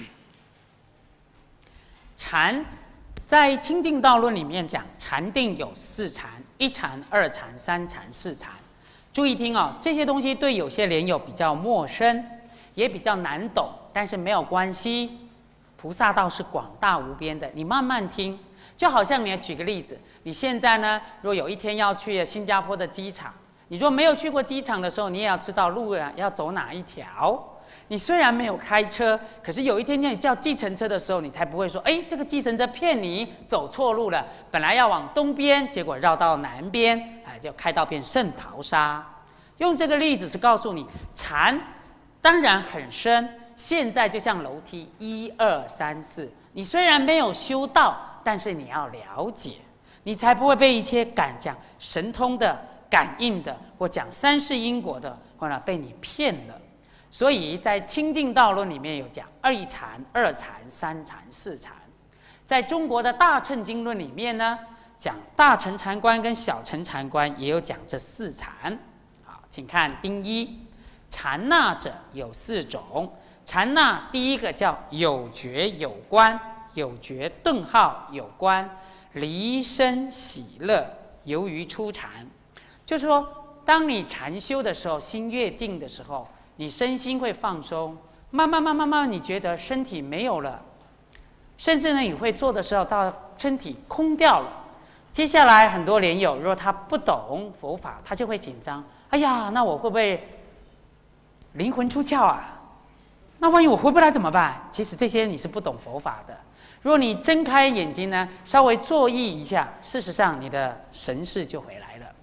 禅在《清净道论》里面讲，禅定有4禅：1禅、2禅、3禅、4禅。注意听哦，这些东西对有些莲友比较陌生，也比较难懂，但是没有关系。菩萨道是广大无边的，你慢慢听。就好像你举个例子，你现在呢，如果有一天要去新加坡的机场，你如果没有去过机场的时候，你也要知道路要走哪一条。你虽然没有开车，可是有一天你叫计程车的时候，你才不会说：“哎，这个计程车骗你走错路了，本来要往东边，结果绕到南边，就开到变圣淘沙。”用这个例子是告诉你，禅当然很深，现在就像楼梯1、2、3、4，你虽然没有修到，但是你要了解，你才不会被一些讲神通的、感应的，或讲三世因果的，或者被你骗了。所以在《清净道论》里面有讲1禅、2禅、3禅、4禅。在中国的大乘经论里面呢，讲大乘禅观跟小乘禅观也有讲这4禅。好，请看丁一，禅那者有4种。禅那第一个叫有觉有观，有觉顿号有观，离生喜乐，由于初禅。就是说，当你禅修的时候，心越定的时候，你身心会放松，慢慢，你觉得身体没有了，甚至呢，你会做的时候到身体空掉了。接下来很多莲友，如果他不懂佛法，他就会紧张。哎呀，那我会不会灵魂出窍啊？那万一我回不来怎么办？其实这些你是不懂佛法的。如果你睁开眼睛呢，稍微坐意一下，事实上你的神识就回来了。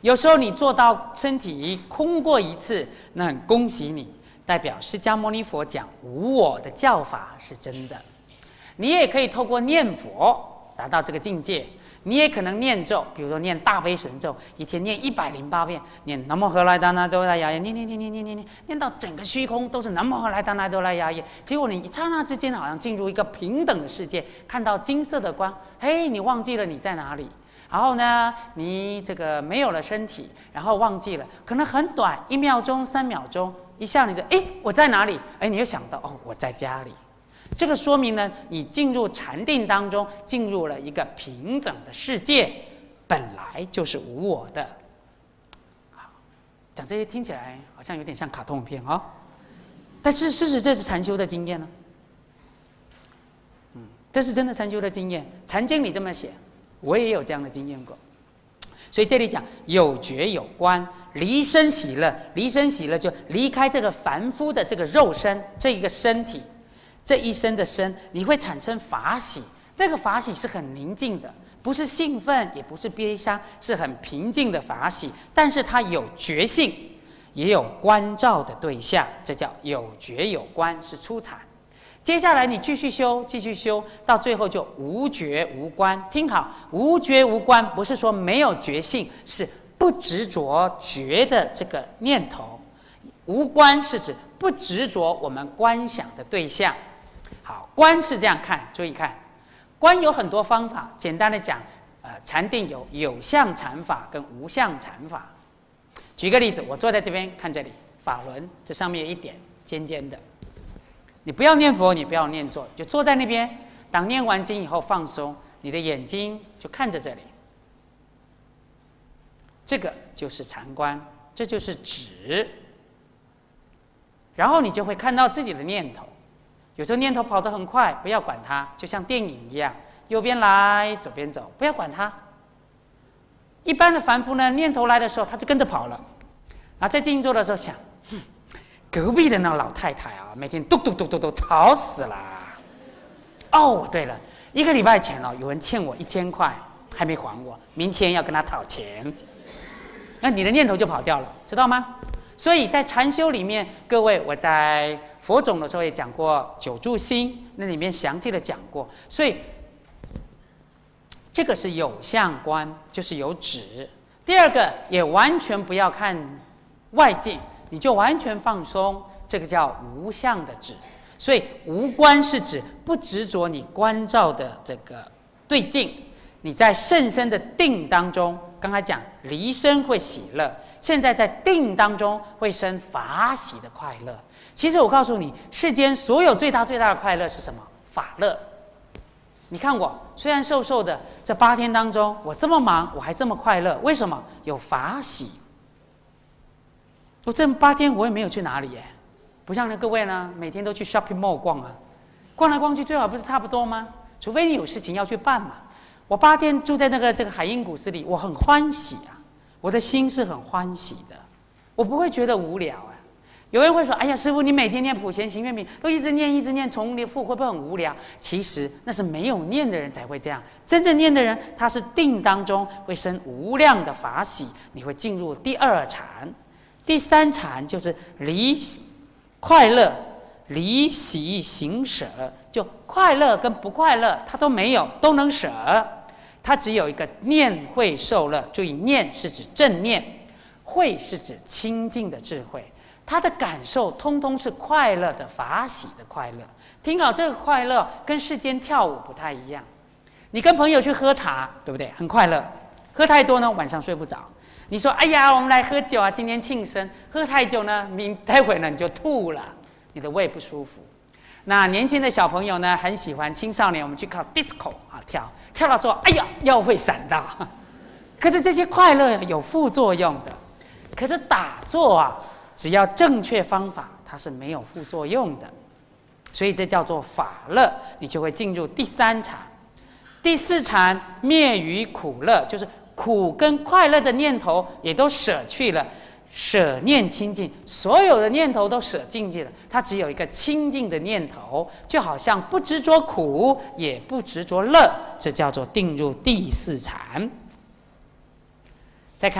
有时候你做到身体空过一次，那很恭喜你，代表释迦牟尼佛讲无我的教法是真的。你也可以透过念佛达到这个境界。你也可能念咒，比如说念大悲神咒，一天念108遍，念南无何来达那多拉雅耶，念到整个虚空都是南无何来达那多拉雅耶。结果你一刹那之间好像进入一个平等的世界，看到金色的光，嘿，你忘记了你在哪里。然后呢，你这个没有了身体，然后忘记了，可能很短，1秒钟、3秒钟，一下你就我在哪里？你又想到哦，我在家里。这个说明呢，你进入禅定当中，进入了一个平等的世界，本来就是无我的。好，讲这些听起来好像有点像卡通片哦，但是事实这是禅修的经验呢。这是真的禅修的经验，禅经里这么写，我也有这样的经验过。所以这里讲有觉有观，离身喜乐，离身喜乐就离开这个凡夫的这个肉身，这一个身体。这一生的身，你会产生法喜，这个法喜是很宁静的，不是兴奋，也不是悲伤，是很平静的法喜。但是它有觉性，也有观照的对象，这叫有觉有观，是初禅。接下来你继续修，继续修，到最后就无觉无观。听好，无觉无观不是说没有觉性，是不执着觉的这个念头。无观是指不执着我们观想的对象。好，观是这样看，注意看，观有很多方法。简单的讲，禅定有有相禅法跟无相禅法。举个例子，我坐在这边看这里，法轮这上面有一点尖尖的，你不要念佛，你不要念咒，就坐在那边。当念完经以后放松，你的眼睛就看着这里，这个就是禅观，这就是止。然后你就会看到自己的念头。有时候念头跑得很快，不要管它，就像电影一样，右边来，左边走，不要管它。一般的凡夫呢，念头来的时候，他就跟着跑了。然后在静坐的时候想，隔壁的那个老太太啊，每天嘟嘟嘟嘟嘟，吵死了。哦，对了，1个礼拜前哦，有人欠我1000块，还没还我，明天要跟他讨钱。那你的念头就跑掉了，知道吗？所以在禅修里面，各位，我在佛种的时候也讲过九住心，那里面详细的讲过。所以这个是有相观，就是有止。第二个，也完全不要看外境，你就完全放松，这个叫无相的止。所以无观是指不执着你观照的这个对境，你在甚深的定当中，刚才讲离身会喜乐。现在在定当中会生法喜的快乐。其实我告诉你，世间所有最大的快乐是什么？法乐。你看我虽然瘦瘦的，这8天当中我这么忙，我还这么快乐，为什么？有法喜。我这8天我也没有去哪里耶，不像各位呢，每天都去 shopping mall 逛啊，逛来逛去最好不是差不多吗？除非你有事情要去办嘛。我8天住在这个海印古寺里，我很欢喜啊。我的心是很欢喜的，我不会觉得无聊啊。有人会说：“哎呀，师父，你每天念普贤行愿品，都一直念，重复，会不会很无聊？”其实那是没有念的人才会这样，真正念的人，他是定当中会生无量的法喜，你会进入第2禅。第3禅就是离快乐、离喜行舍，就快乐跟不快乐，他都没有，都能舍。它只有一个念慧受乐，注意，念是指正念，慧是指清净的智慧。他的感受通通是快乐的法喜的快乐。听好，这个快乐跟世间跳舞不太一样。你跟朋友去喝茶，对不对？很快乐。喝太多呢，晚上睡不着。你说：“哎呀，我们来喝酒啊，今天庆生。”喝太久呢，待会呢你就吐了，你的胃不舒服。那年轻的小朋友呢，很喜欢青少年，我们去靠 disco 啊跳到说，哎呀，腰会闪到。可是这些快乐有副作用的。可是打坐啊，只要正确方法，它是没有副作用的。所以这叫做法乐，你就会进入第3禅。第4禅灭于苦乐，就是苦跟快乐的念头也都舍去了。舍念清净，所有的念头都舍净尽了，它只有一个清净的念头，就好像不执着苦，也不执着乐，这叫做定入第4禅。再看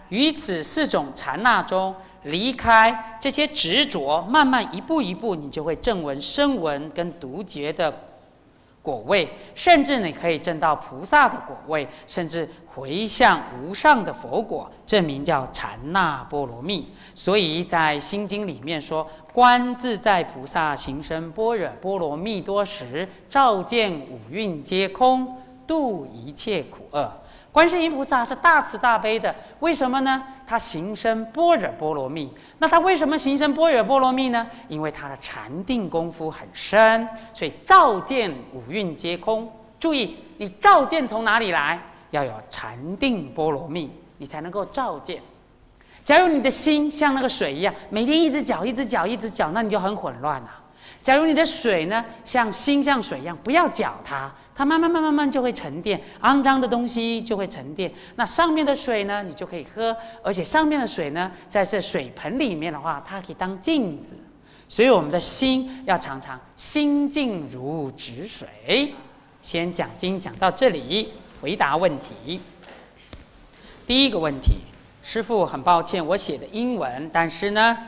于此4种禅那中离开这些执着，慢慢一步一步，你就会证闻声闻跟独觉的果位，甚至你可以证到菩萨的果位，甚至回向无上的佛果，这名叫禅那波罗蜜。所以在心经里面说，观自在菩萨行深般若波罗蜜多时，照见五蕴皆空，度一切苦厄。观世音菩萨是大慈大悲的，为什么呢？他行深般若波罗蜜。那他为什么行深般若波罗蜜呢？因为他的禅定功夫很深，所以照见五蕴皆空。注意，你照见从哪里来？要有禅定波罗蜜，你才能够照见。假如你的心像那个水一样，每天一直搅一直搅一直搅，那你就很混乱了。假如你的水呢，像心像水一样，不要搅它，它慢慢就会沉淀，肮脏的东西就会沉淀。那上面的水呢，你就可以喝，而且上面的水呢，在这水盆里面的话，它可以当镜子。所以我们的心要常常心静如止水。先讲经讲到这里，回答问题。第一个问题，师父很抱歉我写的英文，但是呢，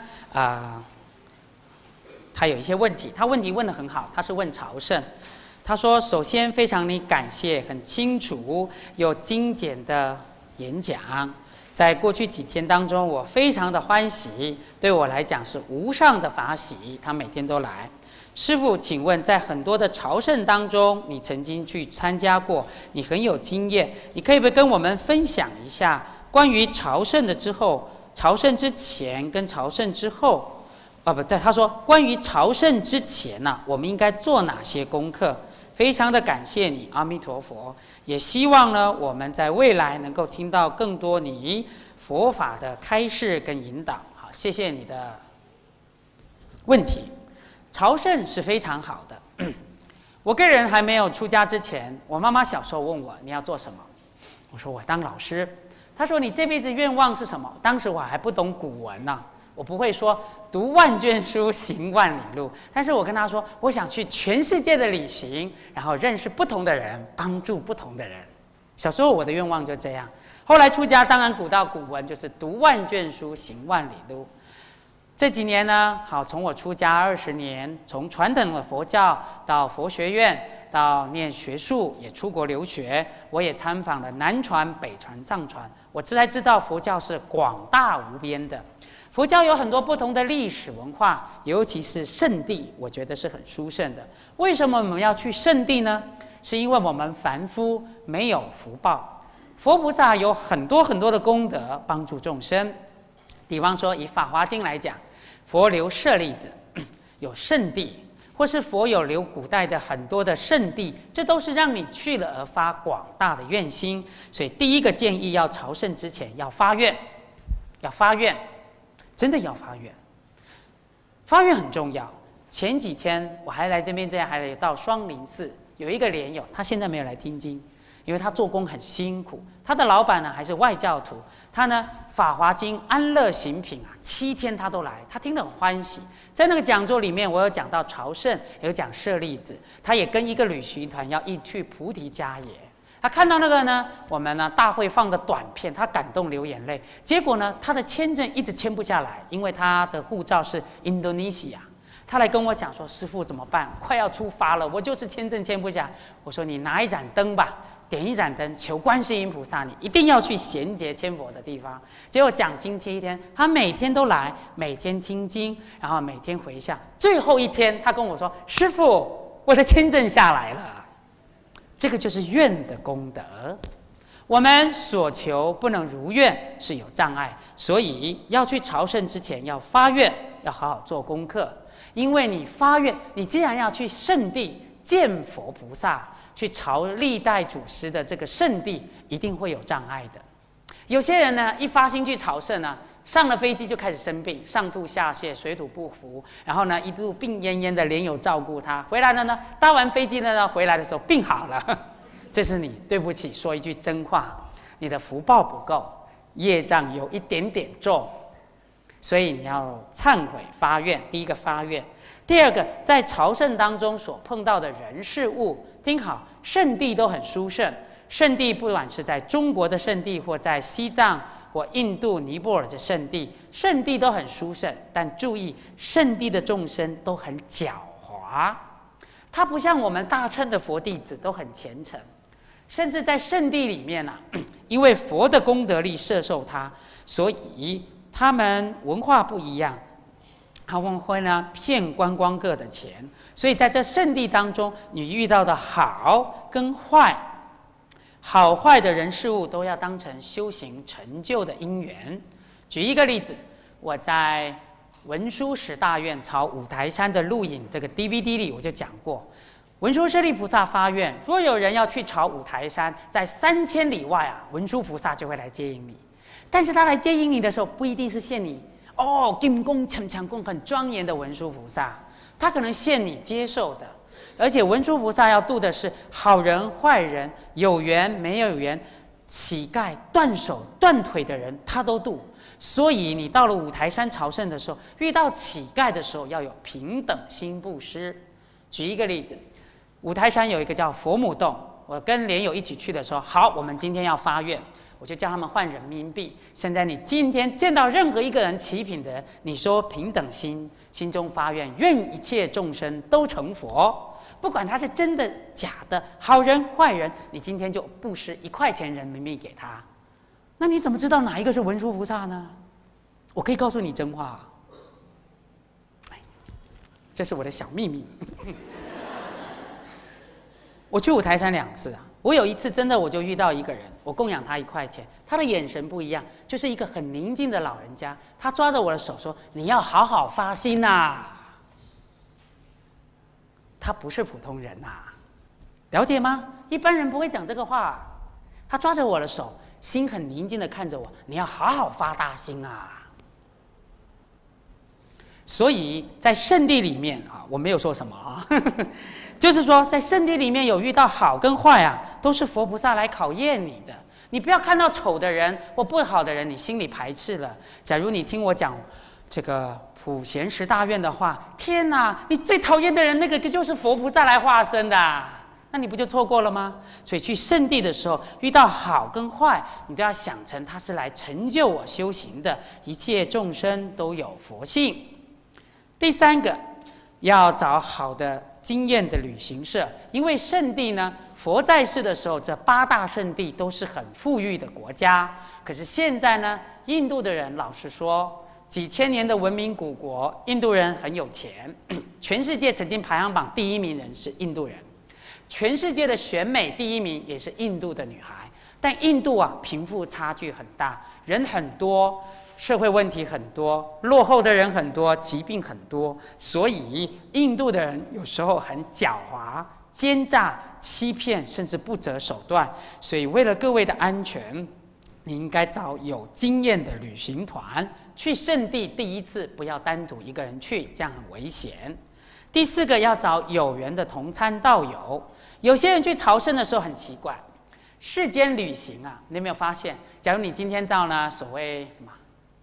他有一些问题，他问题问得很好，他是问朝圣。他说：首先非常感谢，很清楚有精简的演讲，在过去几天当中，我非常的欢喜，对我来讲是无上的法喜。他每天都来。师父，请问在很多的朝圣当中，你曾经去参加过，你很有经验，你可以不可以跟我们分享一下关于朝圣的之后、朝圣之前跟朝圣之后？不对，他说关于朝圣之前呢，我们应该做哪些功课？非常的感谢你，阿弥陀佛。也希望呢，我们在未来能够听到更多你佛法的开示跟引导。好，谢谢你的问题。朝圣是非常好的。我个人还没有出家之前，我妈妈小时候问我你要做什么，我说我当老师。她说你这辈子愿望是什么？当时我还不懂古文呢，我不会说读万卷书行万里路，但是我跟她说我想去全世界的旅行，然后认识不同的人，帮助不同的人。小时候我的愿望就这样。后来出家，当然古到古文就是读万卷书行万里路。这几年呢，好，从我出家20年，从传统的佛教到佛学院，到念学术，也出国留学，我也参访了南传、北传、藏传，我才知道佛教是广大无边的。佛教有很多不同的历史文化，尤其是圣地，我觉得是很殊胜的。为什么我们要去圣地呢？是因为我们凡夫没有福报，佛菩萨有很多的功德帮助众生。比方说以《法华经》来讲，佛留舍利子，有圣地，或是佛有留古代的很多的圣地，这都是让你去了而发广大的愿心。所以第一个建议，要朝圣之前要发愿，要发愿，真的要发愿。发愿很重要。前几天我还来这边，还来到双林寺，有一个莲友，他现在没有来听经，因为他做工很辛苦。他的老板呢还是外教徒，他呢《法华经》安乐行品7天他都来，他听得很欢喜。在那个讲座里面，我有讲到朝圣，有讲舍利子，他也跟一个旅行团要一去菩提迦耶。他看到那个呢，我们呢大会放的短片，他感动流眼泪。结果呢，他的签证一直签不下来，因为他的护照是印度尼西亚。他来跟我讲说：“师父怎么办？快要出发了，我就是签证签不下。”我说：“你拿一盏灯吧。”点一盏灯，求观世音菩萨，你一定要去贤劫千佛的地方。结果讲经7天，他每天都来，每天听经，然后每天回向。最后一天，他跟我说：“师父，我的签证下来了。”这个就是愿的功德。我们所求不能如愿是有障碍，所以要去朝圣之前要发愿，要好好做功课。因为你发愿，你既然要去圣地见佛菩萨，去朝历代祖师的这个圣地，一定会有障碍的。有些人呢，一发心去朝圣呢，上了飞机就开始生病，上吐下泻，水土不服，然后呢，一路病恹恹的，莲友照顾他。回来了呢，搭完飞机呢，回来的时候病好了。这是你对不起，说一句真话，你的福报不够，业障有一点点重，所以你要忏悔发愿。第一个发愿。第二个，在朝圣当中所碰到的人事物，听好，圣地都很殊胜。圣地不管是在中国的圣地，或在西藏， 或印度、尼泊尔的圣地，圣地都很殊胜，但注意，圣地的众生都很狡猾，他不像我们大乘的佛弟子都很虔诚，甚至在圣地里面因为佛的功德力摄受他，所以他们文化不一样，他们会骗观光客的钱，所以在这圣地当中，你遇到的好跟坏。好坏的人事物都要当成修行成就的因缘。举一个例子，我在文殊十大愿朝五台山的录影这个 DVD 里我就讲过，文殊师利菩萨发愿，若有人要去朝五台山，在3000里外文殊菩萨就会来接引你。但是他来接引你的时候，不一定是现你金光强强光很庄严的文殊菩萨，他可能现你接受的。而且文殊菩萨要度的是好人、坏人、有缘没有缘、乞丐、断手断腿的人，他都度。所以你到了五台山朝圣的时候，遇到乞丐的时候，要有平等心布施。举一个例子，五台山有一个叫佛母洞，我跟莲友一起去的时候，好，我们今天要发愿，我就叫他们换人民币。现在你今天见到任何一个人齐品的人，你说平等心，心中发愿，愿一切众生都成佛。不管他是真的假的，好人坏人，你今天就布施1块钱人民币给他。那你怎么知道哪一个是文殊菩萨呢？我可以告诉你真话，这是我的小秘密。我去五台山2次我有一次真的我就遇到一个人，我供养他1块钱，他的眼神不一样，就是一个很宁静的老人家，他抓着我的手说：“你要好好发心呐。”他不是普通人了解吗？一般人不会讲这个话。他抓着我的手，心很宁静的看着我，你要好好发大心所以在圣地里面我没有说什么就是说在圣地里面有遇到好跟坏都是佛菩萨来考验你的。你不要看到丑的人或不好的人，你心里排斥了。假如你听我讲这个普贤十大愿的话，天哪，你最讨厌的人那个就是佛菩萨来化身的那你不就错过了吗？所以去圣地的时候，遇到好跟坏，你都要想成他是来成就我修行的，一切众生都有佛性。第3个，要找好的经验的旅行社，因为圣地呢，佛在世的时候，这8大圣地都是很富裕的国家。可是现在呢，印度的人老实说，几千年的文明古国，印度人很有钱，全世界曾经排行榜第1名人是印度人，全世界的选美第1名也是印度的女孩。但印度贫富差距很大，人很多，社会问题很多，落后的人很多，疾病很多，所以印度的人有时候很狡猾、奸诈、欺骗，甚至不择手段。所以为了各位的安全，你应该找有经验的旅行团。去圣地第1次不要单独一个人去，这样很危险。第4个，要找有缘的同参道友。有些人去朝圣的时候很奇怪，世间旅行你有没有发现？假如你今天到呢所谓什么？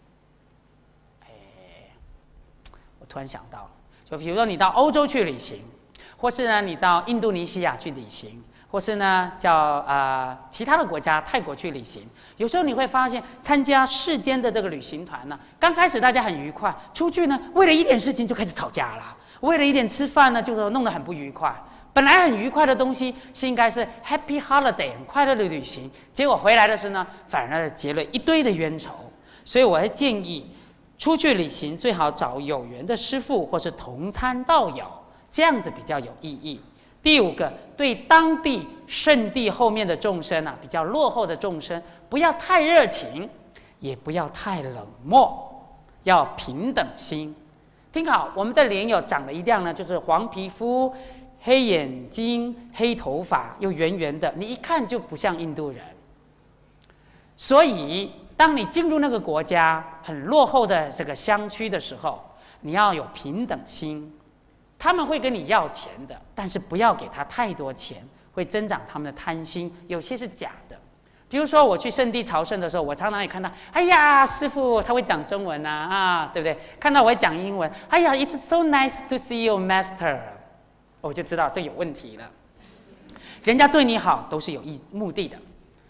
我突然想到了，就比如说你到欧洲去旅行，或是呢你到印度尼西亚去旅行，或是呢其他的国家泰国去旅行。有时候你会发现，参加世间的这个旅行团呢，刚开始大家很愉快，出去呢为了一点事情就开始吵架了，为了一点吃饭呢就弄得很不愉快。本来很愉快的东西是应该是 happy holiday 很快乐的旅行，结果回来的是呢反而结了一堆的冤仇。所以我还建议出去旅行最好找有缘的师父或是同参道友，这样子比较有意义。第5个，对当地圣地后面的众生比较落后的众生，不要太热情，也不要太冷漠，要平等心。听好，我们的莲友长得一样呢，就是黄皮肤、黑眼睛、黑头发，又圆圆的，你一看就不像印度人。所以，当你进入那个国家很落后的这个乡区的时候，你要有平等心。他们会跟你要钱的，但是不要给他太多钱，会增长他们的贪心，有些是假的。比如说我去圣地朝圣的时候，我常常也看到，哎呀，师父他会讲中文对不对？看到我会讲英文，哎呀 ，It's so nice to see you, Master， 我就知道这有问题了。人家对你好都是有目的的，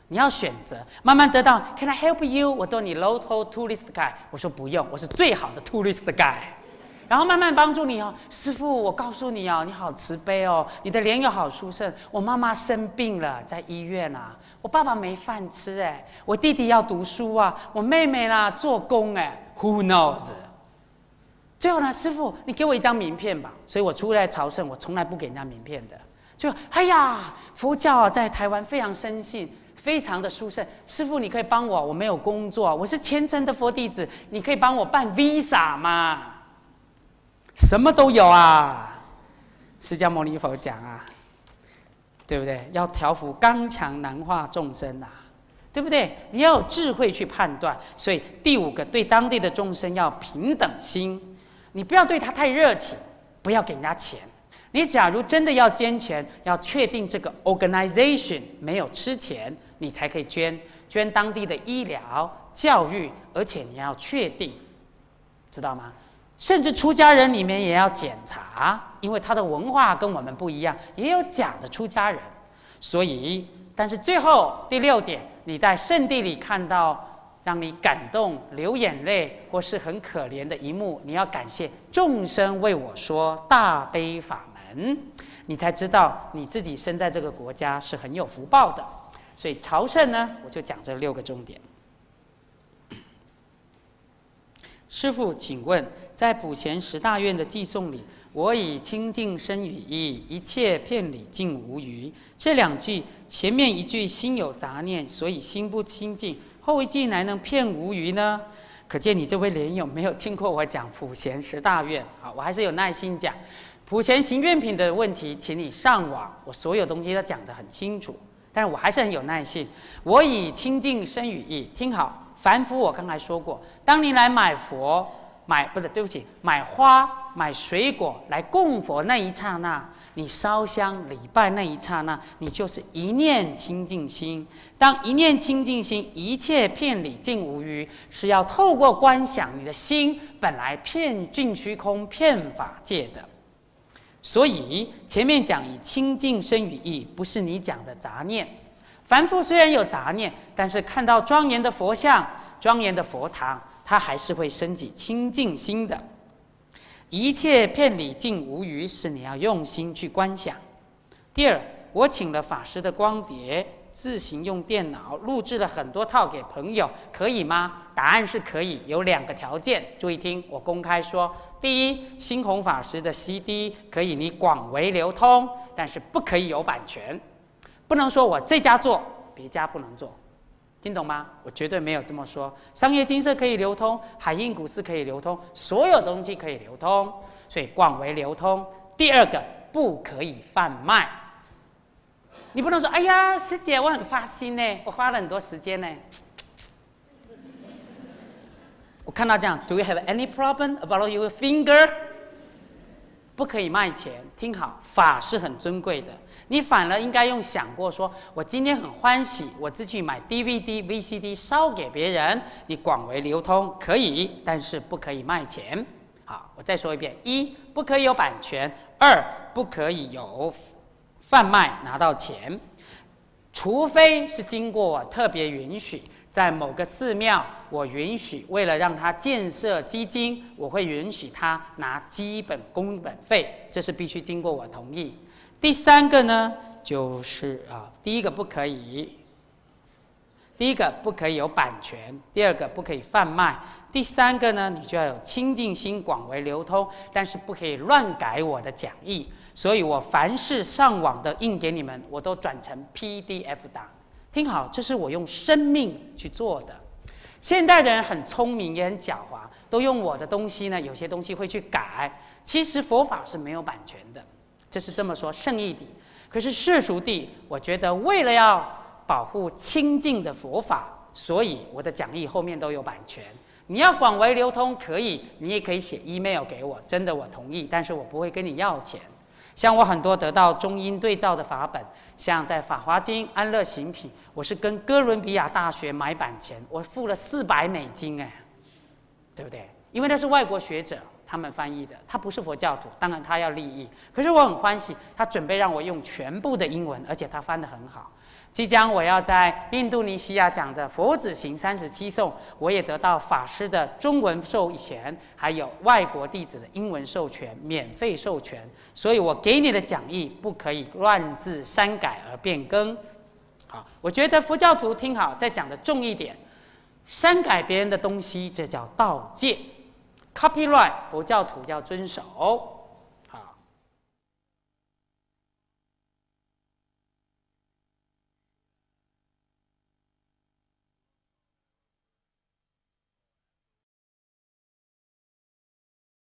你要选择，慢慢得到。Can I help you？ 我做你 local tourist guide。我说不用，我是最好的 tourist guide。然后慢慢帮助你哦，师父，我告诉你哦，你好慈悲哦，你的莲友好殊胜。我妈妈生病了，在医院啊，我爸爸没饭吃哎，我弟弟要读书啊，我妹妹啦做工哎 ，Who knows？ 最后呢，师父，你给我一张名片吧。所以我出来朝圣，我从来不给人家名片的。就哎呀，佛教在台湾非常深信。非常的殊胜，师父，你可以帮我，我没有工作，我是虔诚的佛弟子，你可以帮我办 visa 吗？什么都有啊！释迦牟尼佛讲啊，对不对？要调伏刚强难化众生啊，对不对？你要有智慧去判断。所以第5个，对当地的众生要平等心，你不要对他太热情，不要给人家钱。你假如真的要捐钱，要确定这个 organization 没有吃钱。你才可以捐当地的医疗、教育，而且你要确定，知道吗？甚至出家人里面也要检查，因为他的文化跟我们不一样，也有假的出家人。所以，但是最后第6点，你在圣地里看到让你感动、流眼泪，或是很可怜的一幕，你要感谢众生为我说大悲法门，你才知道你自己生在这个国家是很有福报的。所以朝圣呢，我就讲这6个重点。师父，请问，在普贤10大愿的偈颂里，我以清净身语意，一切遍礼尽无余。这2句，前面1句心有杂念，所以心不清净；后1句乃能遍无余呢？可见你这位莲友没有听过我讲普贤10大愿。好，我还是有耐心讲普贤行愿品的问题，请你上网，我所有东西都讲得很清楚。但是我还是很有耐性。我以清净身语意，听好，凡夫我刚才说过，当你来买花、买水果来供佛那一刹那，你烧香礼拜那一刹那，你就是一念清净心。当一念清净心，一切遍礼尽无余，是要透过观想你的心本来遍尽虚空、遍法界的。所以前面讲以清净身语意，不是你讲的杂念。凡夫虽然有杂念，但是看到庄严的佛像、庄严的佛堂，他还是会升起清净心的。一切遍礼尽无余，是你要用心去观想。第2，我请了法师的光碟，自行用电脑录制了很多套给朋友，可以吗？答案是可以，有2个条件，注意听，我公开说。第1，星宏法师的 CD 可以你广为流通，但是不可以有版权，不能说我这家做，别家不能做，听懂吗？我绝对没有这么说。商业金色可以流通，海印股市可以流通，所有东西可以流通，所以广为流通。第2个，不可以贩卖。你不能说，哎呀，师姐，我很发心呢，我花了很多时间呢。我看到这样 ，Do you have any problem about your finger？ 不可以卖钱，听好，法是很尊贵的。你反而应该用想过说，我今天很欢喜，我自己买 DVD、VCD 烧给别人，你广为流通可以，但是不可以卖钱。好，我再说一遍：1，不可以有版权；2，不可以有贩卖拿到钱，除非是经过我特别允许。在某个寺庙，我允许为了让他建设基金，我会允许他拿基本工本费，这是必须经过我同意。第3个呢，就是第一个不可以有版权，第2个不可以贩卖，第3个呢，你就要有清净心，广为流通，但是不可以乱改我的讲义。所以我凡是上网的印给你们，我都转成 PDF 档。听好，这是我用生命去做的。现代人很聪明，也很狡猾，都用我的东西呢，有些东西会去改。其实佛法是没有版权的，这是这么说圣义谛。可是世俗谛，我觉得为了要保护清净的佛法，所以我的讲义后面都有版权。你要广为流通可以，你也可以写 email 给我，真的我同意，但是我不会跟你要钱。像我很多得到中英对照的法本，像在《法华经》《安乐行品》，我是跟哥伦比亚大学买版权，我付了$400，哎，对不对？因为那是外国学者他们翻译的，他不是佛教徒，当然他要利益。可是我很欢喜，他准备让我用全部的英文，而且他翻得很好。 即将我要在印度尼西亚讲的佛子行37颂，我也得到法师的中文授权，还有外国弟子的英文授权，免费授权。所以我给你的讲义不可以乱字删改而变更。好，我觉得佛教徒听好，再讲的重一点，删改别人的东西，这叫盗戒 ，copyright， 佛教徒要遵守。